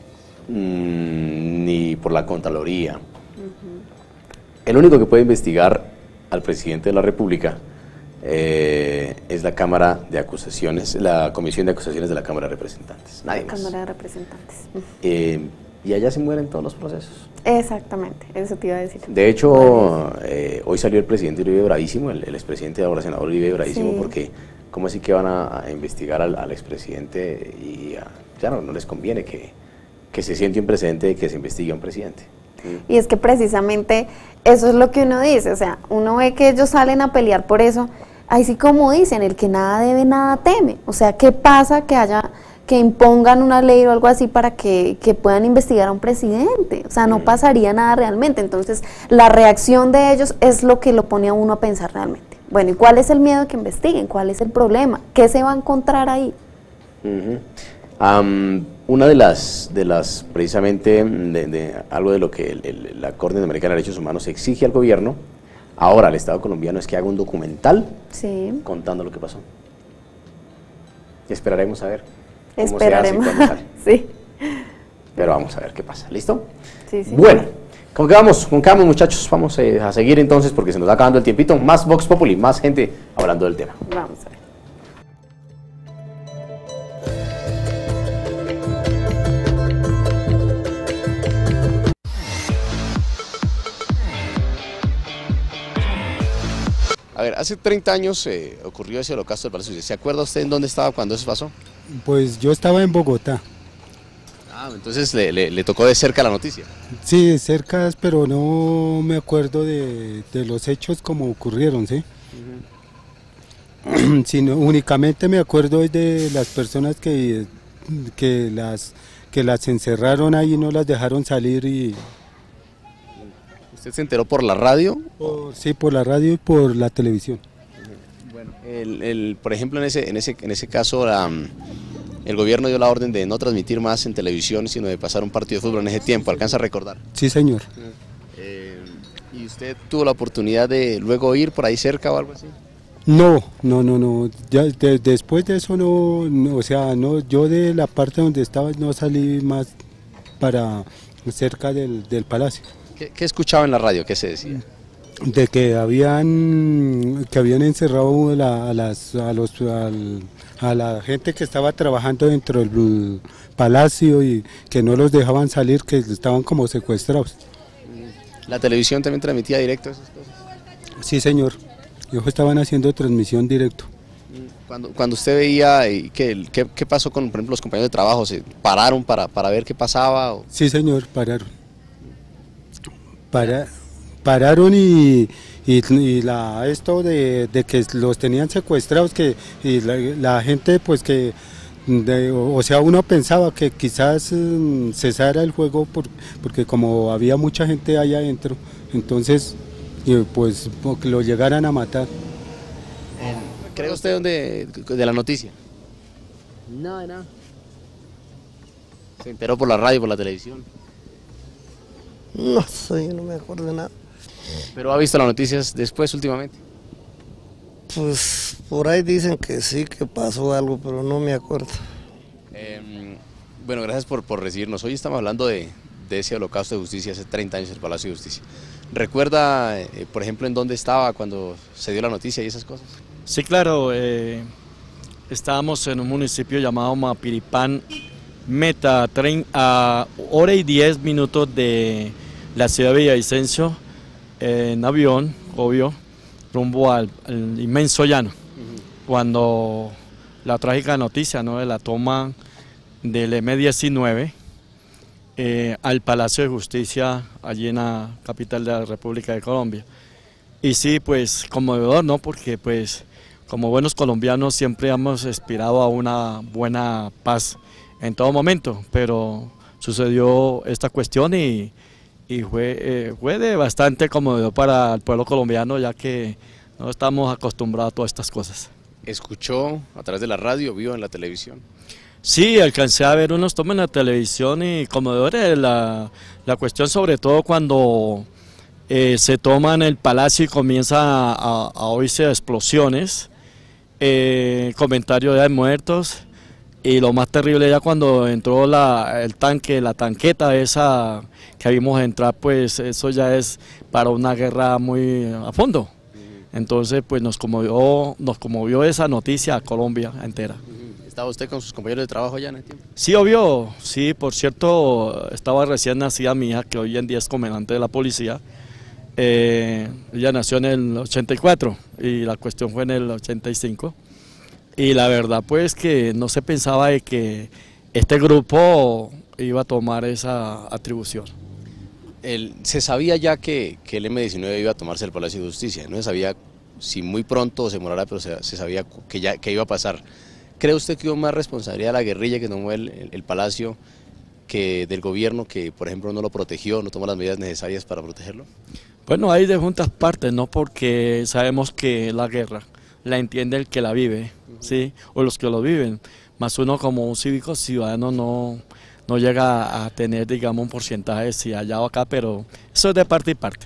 ni por la Contraloría. El único que puede investigar al presidente de la República es la Cámara de Acusaciones, la Comisión de Acusaciones de la Cámara de Representantes, nadie más. Cámara de Representantes. Y allá se mueren todos los procesos. Exactamente, eso te iba a decir. De hecho, hoy salió el presidente Uribe bravísimo, el expresidente, ahora senador Uribe bravísimo, porque ¿cómo así que van a investigar al expresidente? Y claro, no les conviene que se siente un precedente de que se investigue a un presidente. Y es que precisamente eso es lo que uno dice, o sea, uno ve que ellos salen a pelear por eso, así como dicen, el que nada debe, nada teme. O sea, ¿qué pasa que impongan una ley o algo así para que puedan investigar a un presidente? O sea, no pasaría nada realmente. Entonces, la reacción de ellos es lo que lo pone a uno a pensar realmente. Bueno, ¿y cuál es el miedo de que investiguen? ¿Cuál es el problema? ¿Qué se va a encontrar ahí? Una de las precisamente, algo de lo que la Corte Interamericana de Derechos Humanos exige al gobierno, ahora al Estado colombiano, es que haga un documental contando lo que pasó. Y esperaremos a ver cómo se hace y cuándo sale. Sí. Pero vamos a ver qué pasa, ¿listo? Sí, sí. Bueno, con qué vamos, muchachos, vamos a seguir entonces porque se nos va acabando el tiempito. Más Vox Populi, más gente hablando del tema. Vamos a ver. A ver, hace 30 años ocurrió ese holocausto del Palacio. ¿Se acuerda usted en dónde estaba cuando eso pasó? Pues yo estaba en Bogotá. Ah, entonces le tocó de cerca la noticia. Sí, de cerca, pero no me acuerdo de los hechos como ocurrieron, ¿sí? Sino únicamente me acuerdo de las personas que las encerraron ahí y no las dejaron salir y... ¿Usted se enteró por la radio? Sí, por la radio y por la televisión. Bueno, por ejemplo, en ese caso, el gobierno dio la orden de no transmitir más en televisión, sino de pasar un partido de fútbol en ese tiempo. ¿Alcanza a recordar? Sí, señor. ¿Y usted tuvo la oportunidad de luego ir por ahí cerca o algo así? No. Ya después de eso no, o sea, no, yo de la parte donde estaba no salí más para cerca del palacio. ¿Qué escuchaba en la radio? ¿Qué se decía? De que habían encerrado a la gente que estaba trabajando dentro del palacio y que no los dejaban salir, que estaban como secuestrados. ¿La televisión también transmitía directo esas cosas? Sí, señor. Ellos estaban haciendo transmisión directo. Cuando usted veía, ¿qué pasó con, por ejemplo, los compañeros de trabajo? ¿Se pararon para ver qué pasaba? Sí, señor, pararon. pararon esto de que los tenían secuestrados, que y la gente pues que o sea, uno pensaba que quizás cesara el juego porque como había mucha gente allá adentro, entonces pues que lo llegaran a matar. ¿Cree usted de la noticia? Nada. ¿Se enteró por la radio, por la televisión? No sé, no me acuerdo de nada. ¿Pero ha visto las noticias después últimamente? Pues por ahí dicen que sí, que pasó algo, pero no me acuerdo. Bueno, gracias por recibirnos. Hoy estamos hablando de ese holocausto de justicia hace 30 años en el Palacio de Justicia. ¿Recuerda, por ejemplo, en dónde estaba cuando se dio la noticia y esas cosas? Sí, claro. Estábamos en un municipio llamado Mapiripán, a hora y 10 minutos de la ciudad de Villavicencio, en avión, obvio, rumbo al inmenso llano, cuando la trágica noticia, ¿no?, de la toma del M-19 al Palacio de Justicia, allí en la capital de la República de Colombia. Y sí, pues conmovedor, ¿no?, porque pues como buenos colombianos siempre hemos aspirado a una buena paz en todo momento, pero sucedió esta cuestión y fue de bastante conmovedor para el pueblo colombiano, ya que no estamos acostumbrados a todas estas cosas. ¿Escuchó a través de la radio, vio en la televisión? Sí, alcancé a ver unos tomas en la televisión y conmovedores, la cuestión sobre todo cuando se toma en el palacio y comienza a oírse explosiones, comentarios de muertos, y lo más terrible ya cuando entró el tanque, la tanqueta esa que vimos entrar, pues eso ya es para una guerra muy a fondo. Entonces pues nos conmovió esa noticia a Colombia entera. ¿Estaba usted con sus compañeros de trabajo allá en el tiempo? Sí, obvio, sí, por cierto, estaba recién nacida mi hija, que hoy en día es comandante de la policía. Ella nació en el 84 y la cuestión fue en el 85. Y la verdad pues que no se pensaba de que este grupo iba a tomar esa atribución. Se sabía ya que el M-19 iba a tomarse el Palacio de Justicia, no se sabía si muy pronto o se demorara, pero se sabía que iba a pasar. ¿Cree usted que hubo más responsabilidad de la guerrilla que tomó el Palacio que del gobierno, que por ejemplo no lo protegió, no tomó las medidas necesarias para protegerlo? Bueno, hay de juntas partes, ¿no? Porque sabemos que la guerra la entiende el que la vive, ¿sí? O los que lo viven, más uno como un cívico ciudadano no llega a tener, digamos, un porcentaje si allá o acá, pero eso es de parte y parte.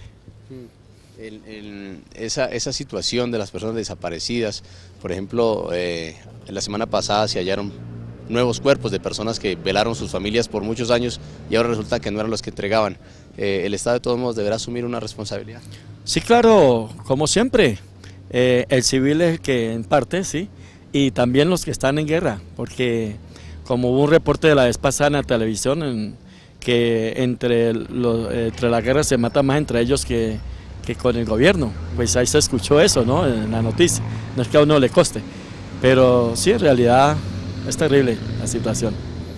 Esa situación de las personas desaparecidas, por ejemplo, la semana pasada se hallaron nuevos cuerpos de personas que velaron sus familias por muchos años y ahora resulta que no eran los que entregaban. ¿El Estado de todos modos deberá asumir una responsabilidad? Sí, claro, como siempre. El civil es el que en parte, sí, y también los que están en guerra, porque como hubo un reporte de la vez pasada en la televisión, que entre la guerra se mata más entre ellos que con el gobierno, pues ahí se escuchó eso, ¿no?, en la noticia. No es que a uno le coste, pero sí, en realidad es terrible la situación.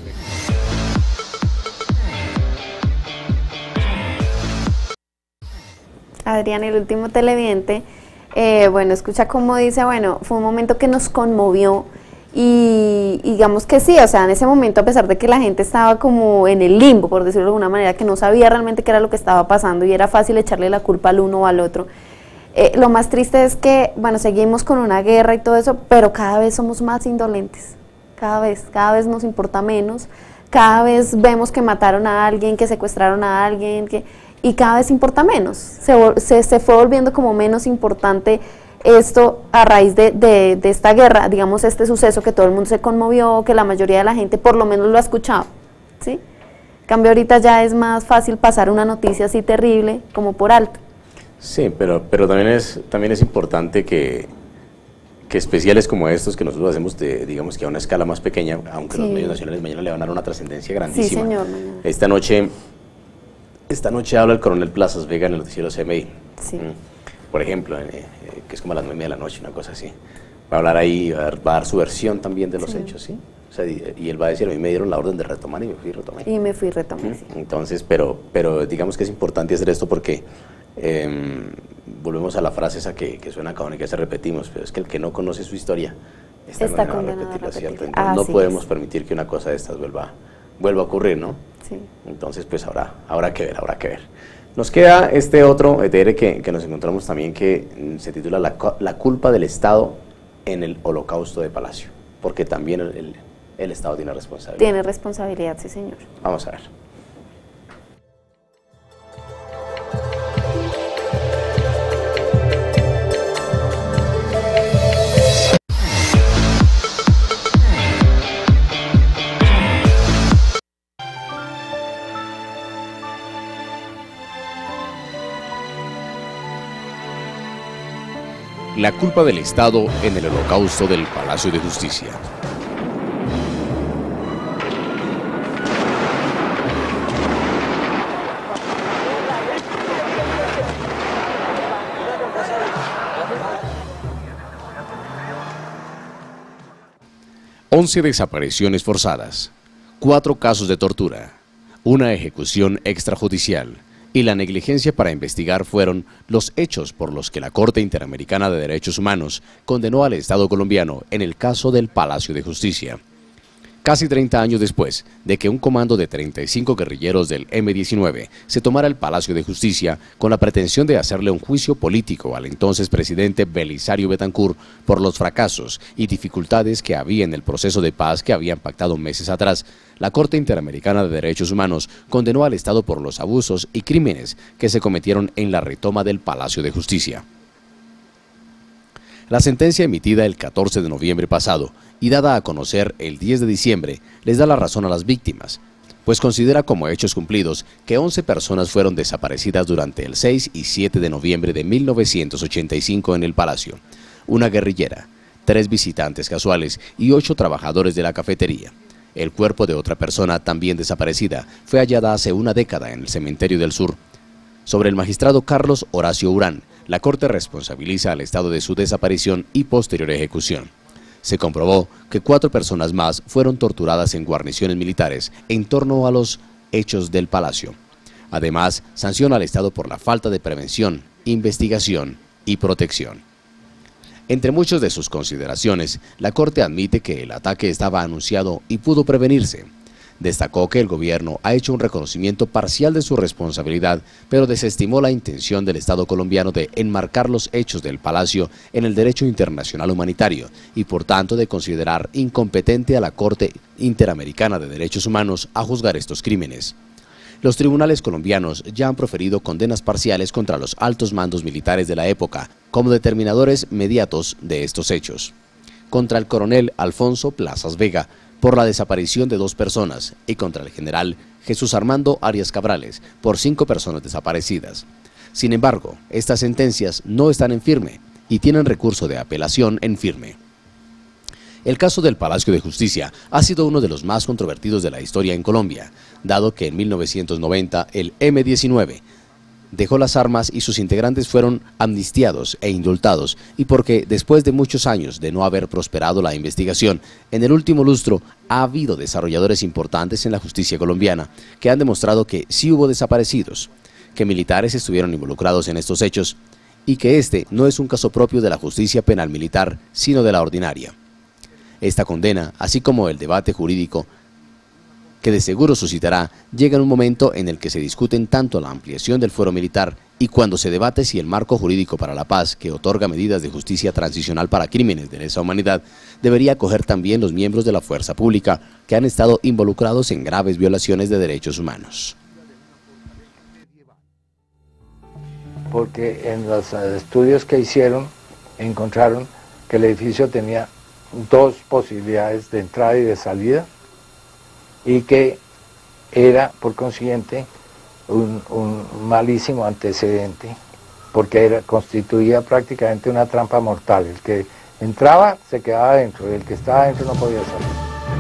Adrián, el último televidente, bueno, escucha cómo dice, bueno, fue un momento que nos conmovió y digamos que sí, o sea, en ese momento, a pesar de que la gente estaba como en el limbo, por decirlo de alguna manera, que no sabía realmente qué era lo que estaba pasando y era fácil echarle la culpa al uno o al otro, lo más triste es que, bueno, seguimos con una guerra y todo eso, pero cada vez somos más indolentes, cada vez nos importa menos, cada vez vemos que mataron a alguien, que secuestraron a alguien, y cada vez importa menos, se fue volviendo como menos importante esto a raíz de esta guerra, digamos, este suceso que todo el mundo se conmovió, que la mayoría de la gente por lo menos lo ha escuchado, ¿sí? En cambio ahorita ya es más fácil pasar una noticia así terrible como por alto. Sí, pero también es importante que especiales como estos que nosotros hacemos, digamos que a una escala más pequeña, aunque los medios nacionales mañana le van a dar una trascendencia grandísima. Sí, señor. Esta noche habla el coronel Plazas Vega en el noticiero CMI. Sí. Por ejemplo, que es como a las 9:30 de la noche, una cosa así. Va a hablar ahí, va a dar su versión también de los hechos, ¿sí? O sea, y él va a decir, a mí me dieron la orden de retomar y me fui a retomar. Y me fui a retomar, sí. Entonces, pero digamos que es importante hacer esto porque Volvemos a la frase esa que suena cabrón y que se repetimos, pero es que el que no conoce su historia está condenado a repetirla, ¿cierto? Entonces no podemos permitir que una cosa de estas vuelva a ocurrir, ¿no? Sí. Entonces pues habrá que ver. Nos queda este otro ETR que nos encontramos también, que se titula La culpa del Estado en el Holocausto de Palacio, porque también el Estado tiene responsabilidad. Tiene responsabilidad, sí señor. Vamos a ver. La culpa del Estado en el Holocausto del Palacio de Justicia. Once desapariciones forzadas, 4 casos de tortura, una ejecución extrajudicial y la negligencia para investigar fueron los hechos por los que la Corte Interamericana de Derechos Humanos condenó al Estado colombiano en el caso del Palacio de Justicia. Casi 30 años después de que un comando de 35 guerrilleros del M-19 se tomara el Palacio de Justicia con la pretensión de hacerle un juicio político al entonces presidente Belisario Betancur por los fracasos y dificultades que había en el proceso de paz que habían pactado meses atrás, la Corte Interamericana de Derechos Humanos condenó al Estado por los abusos y crímenes que se cometieron en la retoma del Palacio de Justicia. La sentencia emitida el 14 de noviembre pasado y dada a conocer el 10 de diciembre les da la razón a las víctimas, pues considera como hechos cumplidos que 11 personas fueron desaparecidas durante el 6 y 7 de noviembre de 1985 en el Palacio, una guerrillera, 3 visitantes casuales y 8 trabajadores de la cafetería. El cuerpo de otra persona también desaparecida fue hallada hace una década en el Cementerio del Sur. Sobre el magistrado Carlos Horacio Urán, la Corte responsabiliza al Estado de su desaparición y posterior ejecución. Se comprobó que 4 personas más fueron torturadas en guarniciones militares en torno a los hechos del Palacio. Además, sanciona al Estado por la falta de prevención, investigación y protección. Entre muchas de sus consideraciones, la Corte admite que el ataque estaba anunciado y pudo prevenirse. Destacó que el gobierno ha hecho un reconocimiento parcial de su responsabilidad, pero desestimó la intención del Estado colombiano de enmarcar los hechos del Palacio en el derecho internacional humanitario y por tanto de considerar incompetente a la Corte Interamericana de Derechos Humanos a juzgar estos crímenes. Los tribunales colombianos ya han proferido condenas parciales contra los altos mandos militares de la época como determinadores mediatos de estos hechos. Contra el coronel Alfonso Plazas Vega, por la desaparición de 2 personas y contra el general Jesús Armando Arias Cabrales por 5 personas desaparecidas. Sin embargo, estas sentencias no están en firme y tienen recurso de apelación en firme. El caso del Palacio de Justicia ha sido uno de los más controvertidos de la historia en Colombia, dado que en 1990 el M-19 dejó las armas y sus integrantes fueron amnistiados e indultados, y porque después de muchos años de no haber prosperado la investigación, en el último lustro ha habido desarrolladores importantes en la justicia colombiana que han demostrado que sí hubo desaparecidos, que militares estuvieron involucrados en estos hechos y que este no es un caso propio de la justicia penal militar, sino de la ordinaria. Esta condena, así como el debate jurídico que de seguro suscitará, llega en un momento en el que se discuten tanto la ampliación del fuero militar y cuando se debate si el marco jurídico para la paz, que otorga medidas de justicia transicional para crímenes de lesa humanidad, debería acoger también los miembros de la fuerza pública que han estado involucrados en graves violaciones de derechos humanos. Porque en los estudios que hicieron encontraron que el edificio tenía 2 posibilidades de entrada y de salida, y que era, por consiguiente, un malísimo antecedente, porque constituía prácticamente una trampa mortal. El que entraba se quedaba adentro, y el que estaba adentro no podía salir.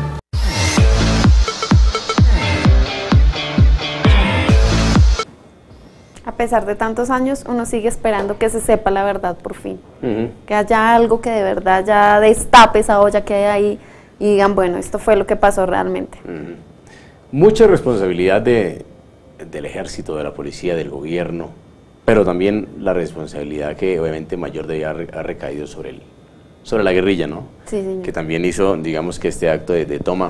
A pesar de tantos años, uno sigue esperando que se sepa la verdad por fin. Que haya algo que de verdad ya destape esa olla que hay ahí y digan, bueno, esto fue lo que pasó realmente. Mucha responsabilidad del ejército, de la policía, del gobierno, pero también la responsabilidad que obviamente mayor ha recaído sobre la guerrilla, ¿no? Sí, señor. Que también hizo, digamos, que este acto de toma,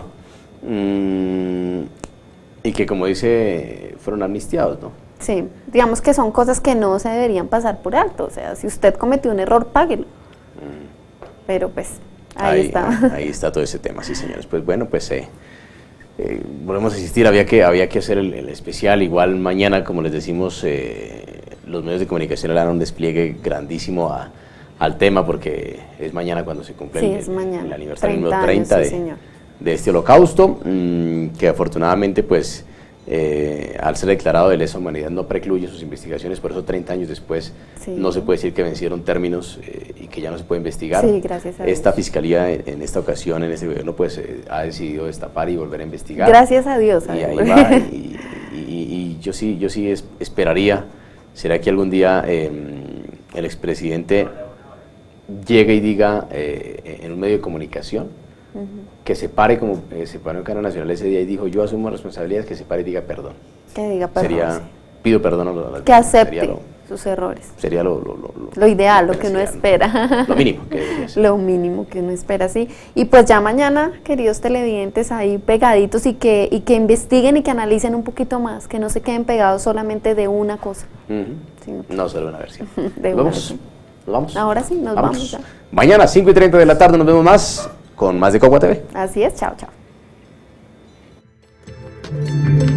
y que, como dice, fueron amnistiados, ¿no? Sí, digamos que son cosas que no se deberían pasar por alto, o sea, si usted cometió un error, páguelo. Pero pues, ahí está. Ahí está todo ese tema, sí, señores. Pues bueno, pues volvemos a insistir, había que hacer el especial. Igual mañana, como les decimos, los medios de comunicación harán un despliegue grandísimo al tema, porque es mañana cuando se cumple el aniversario número 30 de este holocausto, que afortunadamente, pues, al ser declarado de lesa humanidad no precluye sus investigaciones, por eso 30 años después no se puede decir que vencieron términos y que ya no se puede investigar. Sí, gracias a Dios. Esta fiscalía en esta ocasión, en este gobierno, pues ha decidido destapar y volver a investigar. Gracias a Dios. Y ahí va, y yo sí esperaría, será que algún día el expresidente llegue y diga en un medio de comunicación, que se pare, como se paró en Cadena Nacional ese día y dijo: yo asumo responsabilidades, que se pare y diga perdón. Que diga perdón. Sería, pido perdón a los que acepte sus errores. Sería lo ideal, lo que uno espera. Lo mínimo que debería ser. Lo mínimo que uno espera, sí. Y pues ya mañana, queridos televidentes, ahí pegaditos y que investiguen y que analicen un poquito más, que no se queden pegados solamente de una cosa. No solo una versión. ¿Nos vamos? Ahora sí, nos vamos ya. Mañana, 5:30 de la tarde, nos vemos más con más de Cogua TV. Así es, chao, chao.